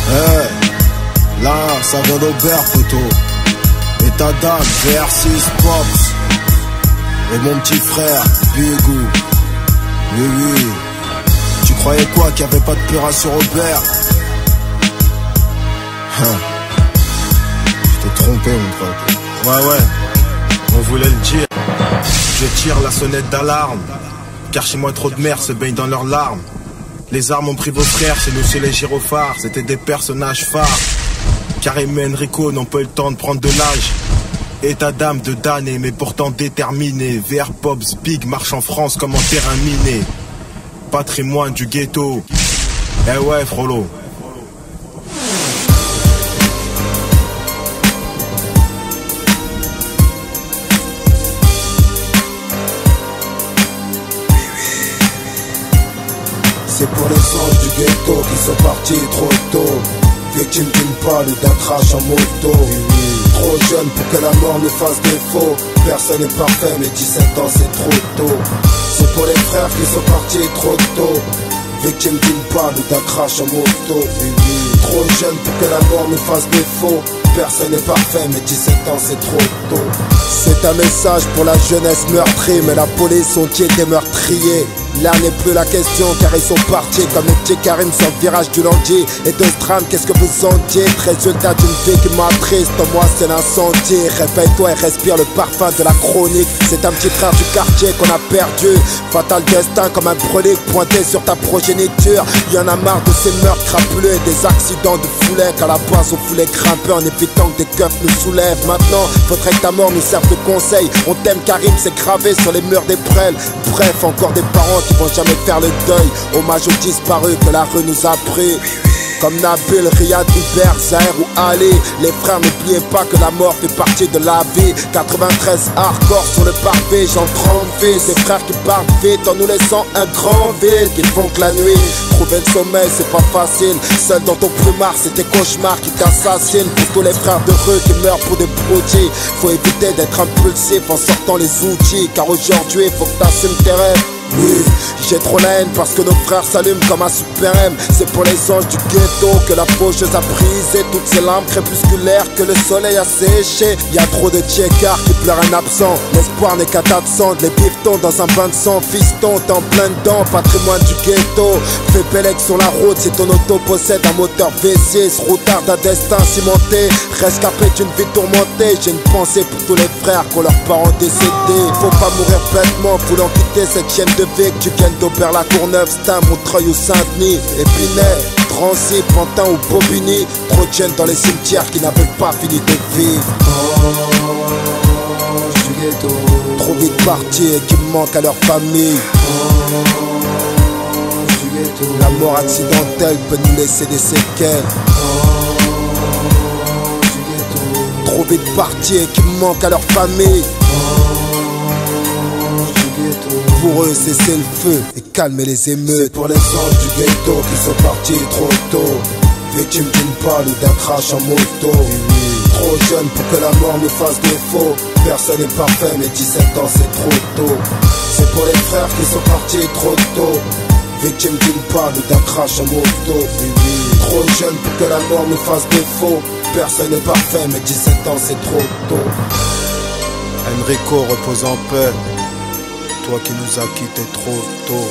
Hey, là ça vient d'Aubert poteau. État d'âme, V R six Pops. Et mon petit frère, Bigou. Oui oui. Tu croyais quoi, qu'il n'y avait pas de pura sur Aubert? Hein. Je t'ai trompé mon pote. Ouais ouais, on voulait le dire. Je tire la sonnette d'alarme, car chez moi trop de mères se baignent dans leurs larmes. Les armes ont pris vos frères, c'est nous c'est les gyrophares. C'était des personnages phares. Karim et Enrico n'ont pas eu le temps de prendre de l'âge. État d'âme de damné mais pourtant déterminé. V R Pops Big marche en France comme en terrain miné. Patrimoine du ghetto. Eh ouais frollo. C'est pour les anges du ghetto qui sont partis trop tôt. Victime d'une balle ou d'un crash en moto. Trop jeune pour que la mort nous fasse défaut. Personne n'est parfait mais dix-sept ans c'est trop tôt. C'est pour les frères qui sont partis trop tôt. Victime d'une balle ou d'un crash en moto. Trop jeune pour que la mort nous fasse défaut. Personne n'est parfait mais dix-sept ans c'est trop tôt. C'est un message pour la jeunesse meurtrie. Mais la police ont tué des meurtriers. Là n'est plus la question car ils sont partis comme les petits Karim sur le virage du lundi. Et de ce drame qu'est-ce que vous en dites? Résultat d'une vie qui m'attriste, moi c'est l'incendie. Réveille-toi et respire le parfum de la chronique. C'est un petit frère du quartier qu'on a perdu. Fatal destin comme un brûlé pointé sur ta progéniture. Y'en a marre de ces meurtres crapuleux et des accidents de foulet. Qu'à la base on voulait grimper en évitant que des keufs nous soulèvent. Maintenant faudrait que ta mort nous serve de conseil. On t'aime Karim, c'est gravé sur les murs des prêles. Bref, encore des parents qui vont jamais faire le deuil. Hommage aux disparus que la rue nous a pris. Comme Nabil, Riyad, Hubert, Zahir ou Ali. Les frères, n'oubliez pas que la mort fait partie de la vie. Quatre-vingt-treize hardcore sur le parfait, j'en trente fils. Des frères qui partent vite en nous laissant un grand vide. Qui font que la nuit, trouver le sommeil c'est pas facile. Seul dans ton plumard, c'est tes cauchemars qui t'assassinent. Pour tous les frères de rue qui meurent pour des produits. Faut éviter d'être impulsif en sortant les outils. Car aujourd'hui, faut que t'assumes tes rêves. Oui, j'ai trop la haine parce que nos frères s'allument comme un super M. C'est pour les anges du ghetto que la faucheuse a brisé toutes ces lampes crépusculaires que le soleil a séché. Y'a trop de tchécards qui pleurent un absent. L'espoir n'est qu'à t'absente. Les bifetons dans un bain de sang. Fiston, t'es en plein dedans, patrimoine du ghetto. Fais Bélec sur la route si ton auto possède un moteur V six. Routard d'un destin cimenté. Rescapé d'une vie tourmentée. J'ai une pensée pour tous les frères qui ont leurs parents décédés. Faut pas mourir bêtement, voulant quitter cette chaîne de vie. Que tu viennes d'Aubert, la Courneuve, Stein, Montreuil ou Saint-Denis. Épinay, Drancy, Pantin ou Bobigny. Trop de jeunes dans les cimetières qui n'avaient pas fini de vivre. Oh, du ghetto. Trop vite partis et qui manquent à leur famille. Oh, du ghetto. La mort accidentelle peut nous laisser des séquelles. Oh, du ghetto. Trop vite partis et qui manquent à leur famille. Pour eux cesser le feu et calmer les émeutes. C'est pour les anges du ghetto qui sont partis trop tôt. Victimes d'une balle ou d'un crash en moto. Trop jeune pour que la mort nous fasse défaut. Personne n'est parfait mais dix-sept ans c'est trop tôt. C'est pour les frères qui sont partis trop tôt. Victimes d'une balle ou d'un crash en moto. Trop jeune pour que la mort nous fasse défaut. Personne n'est parfait mais dix-sept ans c'est trop tôt. Enrico repose en paix. Toi qui nous as quittés trop tôt.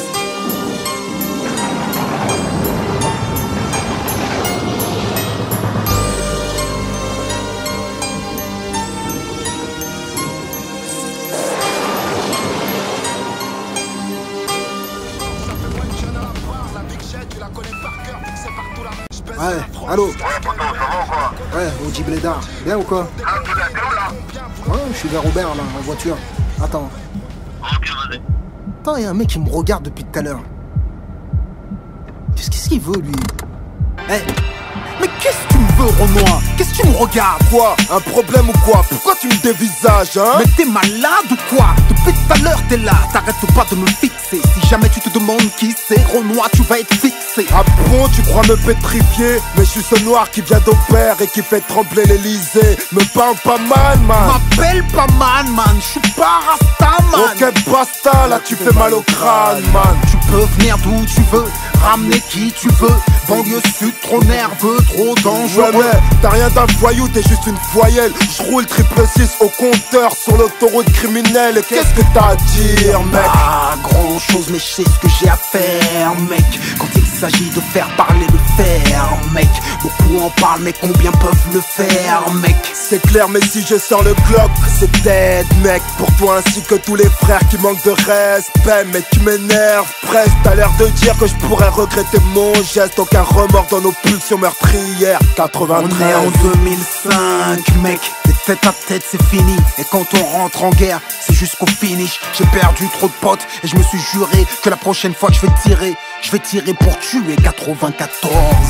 Ouais, allô. Ouais, Oji Blédard, bien ou quoi? Ouais, je suis vers Robert là, en voiture. Attends. Attends, y'a un mec qui me regarde depuis tout à l'heure. Qu'est-ce qu'il veut, lui? Eh, hey, mais qu'est-ce que tu me veux, Renoir? Qu'est-ce que tu me regardes? Quoi? Un problème ou quoi? Pourquoi tu me dévisages, hein? Mais t'es malade ou quoi? Depuis tout à l'heure, t'es là, t'arrêtes pas de me fixer. Si jamais tu te demandes qui c'est, Renoir, tu vas être fixé. Ah bon, tu crois me pétrifier? Mais je suis ce noir qui vient d'Aubert et qui fait trembler l'Elysée. Me parle pas mal, man. M'appelle pas man, man, je suis pas rasta, man. Ok, basta, là tu fais mal au crâne, man. Tu peux venir d'où tu veux, ramener qui tu veux. Banlieue sud, trop nerveux, trop dangereux. Ouais, mais t'as rien d'un voyou, t'es juste une voyelle. Je roule triple six au compteur sur l'autoroute criminelle. Et qu'est-ce que t'as à dire, mec? Pas grand chose, mais je sais ce que j'ai à faire, mec. Quand il s'agit de faire parler le fer, mec. Beaucoup en parlent, mais combien peuvent le faire, mec? C'est clair, mais si je sors le Glock, c'est dead, mec. Pour toi ainsi que tous les frères qui manquent de respect, mec, tu m'énerves presque. T'as l'air de dire que je pourrais regretter mon geste. Aucun remords dans nos pulsions meurtrières. Quatre-vingt-treize. On est en deux mille cinq, mec. Les tête à tête, c'est fini. Et quand on rentre en guerre, c'est jusqu'au finish. J'ai perdu trop de potes et je me suis juré que la prochaine fois que je vais tirer, je vais tirer pour tuer. Quatre-vingt-quatorze.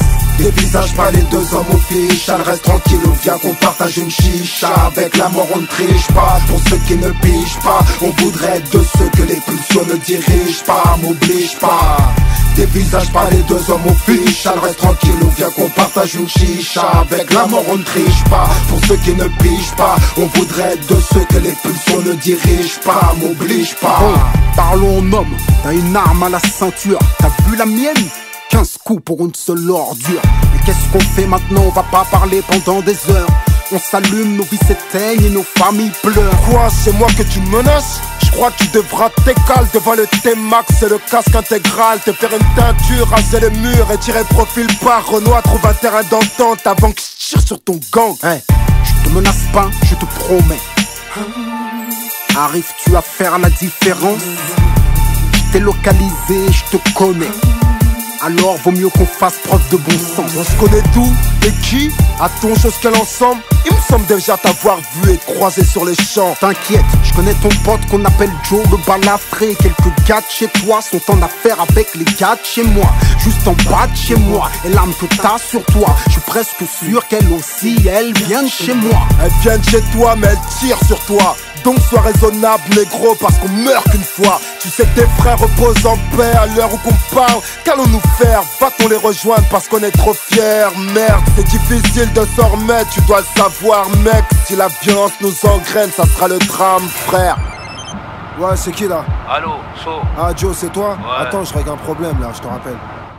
Des visages pas les deux hommes au fiches, elle reste tranquille ou viens qu'on partage une chicha. Avec la mort on ne triche pas, pour ceux qui ne pigent pas. On voudrait être de ceux que les pulsions ne dirigent pas, m'oblige pas. Des visages pas les deux hommes au fiches, elle reste tranquille ou viens qu'on partage une chicha. Avec la mort on ne triche pas, pour ceux qui ne pigent pas. On voudrait être de ceux que les pulsions ne dirigent pas, m'oblige pas. Bon, parlons en homme, t'as une arme à la ceinture, t'as vu la mienne? quinze coups pour une seule ordure. Mais qu'est-ce qu'on fait maintenant? On va pas parler pendant des heures. On s'allume, nos vies s'éteignent et nos familles pleurent. Quoi, c'est moi que tu menaces? Je crois que tu devras t'écaler devant le T-Max et le casque intégral. Te faire une teinture, raser les murs et tirer profil par Renoir. Trouve un terrain d'entente avant que je tire sur ton gang. Hey, je te menace pas, je te promets. Arrives-tu à faire la différence? Je t'ai localisé, je te connais. Alors vaut mieux qu'on fasse preuve de bon sens. On se connaît tout, et qui? A-t-on chose qu'elle ensemble? Il me semble déjà t'avoir vu et croisé sur les champs. T'inquiète, je connais ton pote qu'on appelle Joe le balafré. Quelques gars de chez toi sont en affaire avec les gars de chez moi. Juste en bas de chez moi, et l'arme que t'as sur toi, je suis presque sûr qu'elle aussi, elle vient de chez moi. Elle vient de chez toi mais elle tire sur toi. Donc sois raisonnable négro parce qu'on meurt qu'une fois. Tu sais que tes frères reposent en paix à l'heure où qu'on parle. Qu'allons-nous faire? Va-t-on les rejoindre parce qu'on est trop fiers? Merde, c'est difficile de s'en remettre, tu dois le savoir mec. Si la violence nous engraine, ça sera le drame frère. Ouais, c'est qui là? Allô, So. Ah Joe, c'est toi? Ouais. Attends, je règle un problème là, je te rappelle.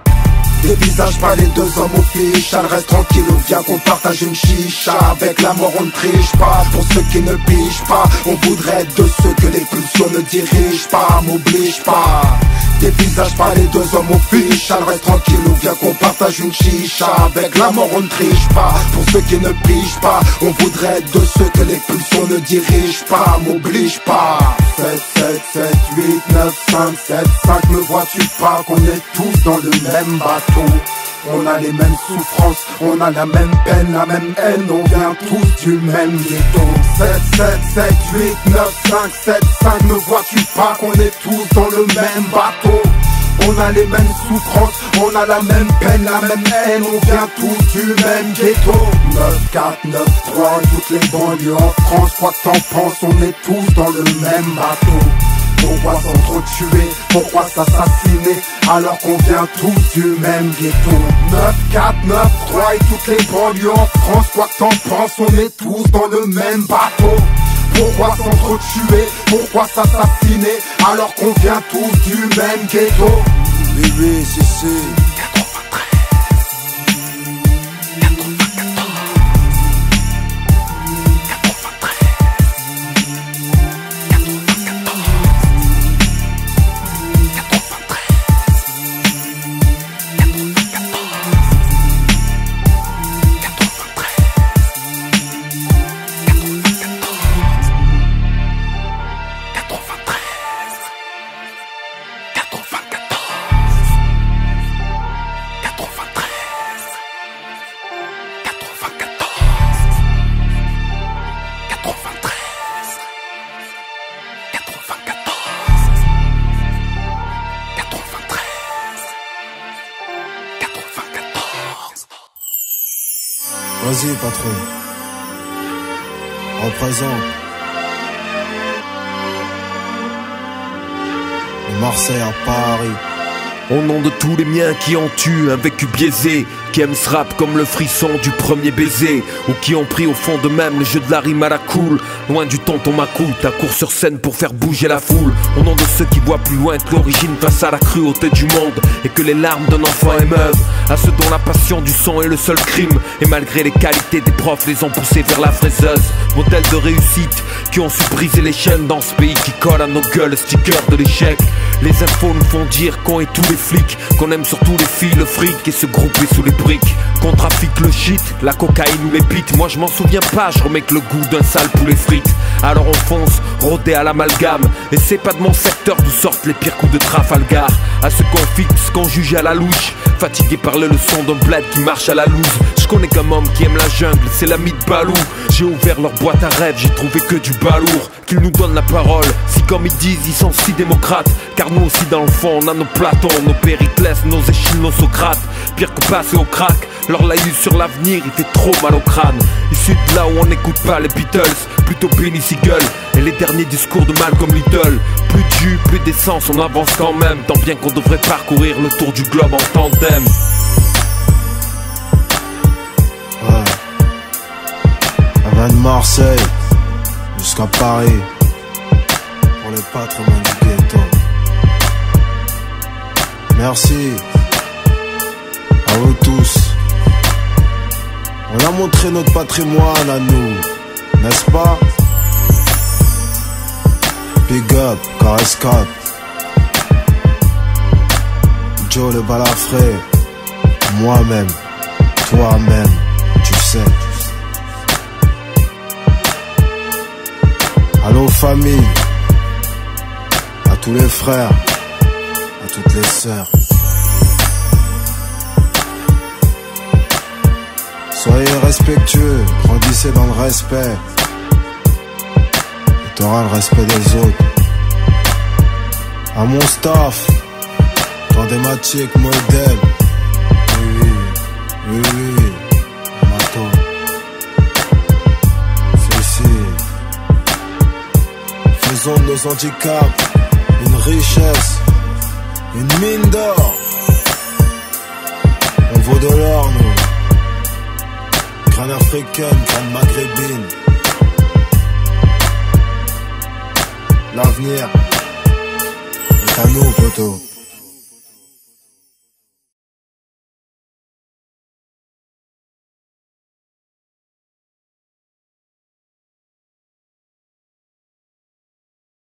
Des visages pas les deux hommes au fiches, elle reste tranquille ou viens qu'on partage une chicha. Avec la mort on ne triche pas, pour ceux qui ne pigent pas. On voudrait être de ceux que les pulsions ne dirigent pas, m'oblige pas. Des visages pas les deux hommes au fiches, elle reste tranquille ou viens qu'on partage une chicha. Avec la mort on ne triche pas, pour ceux qui ne pigent pas. On voudrait être de ceux que les pulsions ne dirigent pas, m'oblige pas. Sept, sept, sept, huit, neuf, cinq, sept, cinq, me vois-tu pas qu'on est tous dans le même bateau? On a les mêmes souffrances, on a la même peine, la même haine, on vient tous du même ghetto. Sept, sept, sept, huit, neuf, cinq, sept, cinq, ne vois-tu pas qu'on est tous dans le même bateau? On a les mêmes souffrances, on a la même peine, la même haine, on vient tous du même ghetto. Neuf, quatre, neuf, trois, toutes les banlieues en France, quoi que t'en penses, on est tous dans le même bateau. Pourquoi s'entretuer, pourquoi s'assassiner, alors qu'on vient tous du même ghetto? Neuf, quatre, neuf, trois et toutes les banlieues en France, quoi que t'en penses, on est tous dans le même bateau. Pourquoi s'entretuer, pourquoi s'assassiner, alors qu'on vient tous du même ghetto? Oui, oui, c'est c'est Vas-y, patron. Représente. De Marseille à Paris. Au nom de tous les miens qui ont eu un vécu biaisé, qui aiment ce rap comme le frisson du premier baiser, ou qui ont pris au fond d'eux-mêmes le jeu de la rime à la cool, loin du tonton Macoute, ta cours sur scène pour faire bouger la foule. Au nom de ceux qui voient plus loin que l'origine face à la cruauté du monde, et que les larmes d'un enfant émeuvent, à ceux dont la passion du son est le seul crime, et malgré les qualités des profs les ont poussés vers la fraiseuse. Modèles de réussite qui ont su briser les chaînes dans ce pays qui colle à nos gueules le sticker de l'échec. Les infos nous font dire qu'on est tous les flics, qu'on aime surtout les filles, le fric, et se grouper sous les qu'on trafique le shit, la cocaïne ou les pites. Moi je m'en souviens pas, je remets que le goût d'un sale poulet frit. frites. Alors on fonce, rodé à l'amalgame. Et c'est pas de mon secteur d'où sortent les pires coups de Trafalgar. À ceux qu'on fixe, qu'on juge à la louche, fatigué par les leçons d'un bled qui marche à la loose. Je connais qu'un homme qui aime la jungle, c'est l'ami de Balou. J'ai ouvert leur boîte à rêves, j'ai trouvé que du balourd. Qu'ils nous donnent la parole, si comme ils disent, ils sont si démocrates. Car nous aussi dans le fond, on a nos Platons, nos Périclès, nos Échille, nos Socrates. Pire que passer au crack, leur laïus sur l'avenir, il fait trop mal au crâne. Issus de là où on n'écoute pas les Beatles, plutôt Benny Siegel et les derniers discours de Malcolm Little. Plus de jus, plus d'essence, on avance quand même, tant bien qu'on devrait parcourir le tour du globe en tandem. Ouais. Avant de Marseille jusqu'à Paris, pour les patrimoines du ghetto. Merci à vous tous. On a montré notre patrimoine à nous, n'est-ce pas? Big up, K S quatre, Joe le balafré, moi-même, toi-même, tu sais. À nos familles, à tous les frères, à toutes les sœurs. Soyez respectueux, grandissez dans le respect. Et t'auras le respect des autres. À mon staff, Tandematique, modèle. Oui, oui, oui, oui, Mato. Si, si. Faisons de nos handicaps une richesse, une mine d'or. On vaut de l'or, nous. Graine africaine, graine maghrébine. L'avenir est à nous, poteau.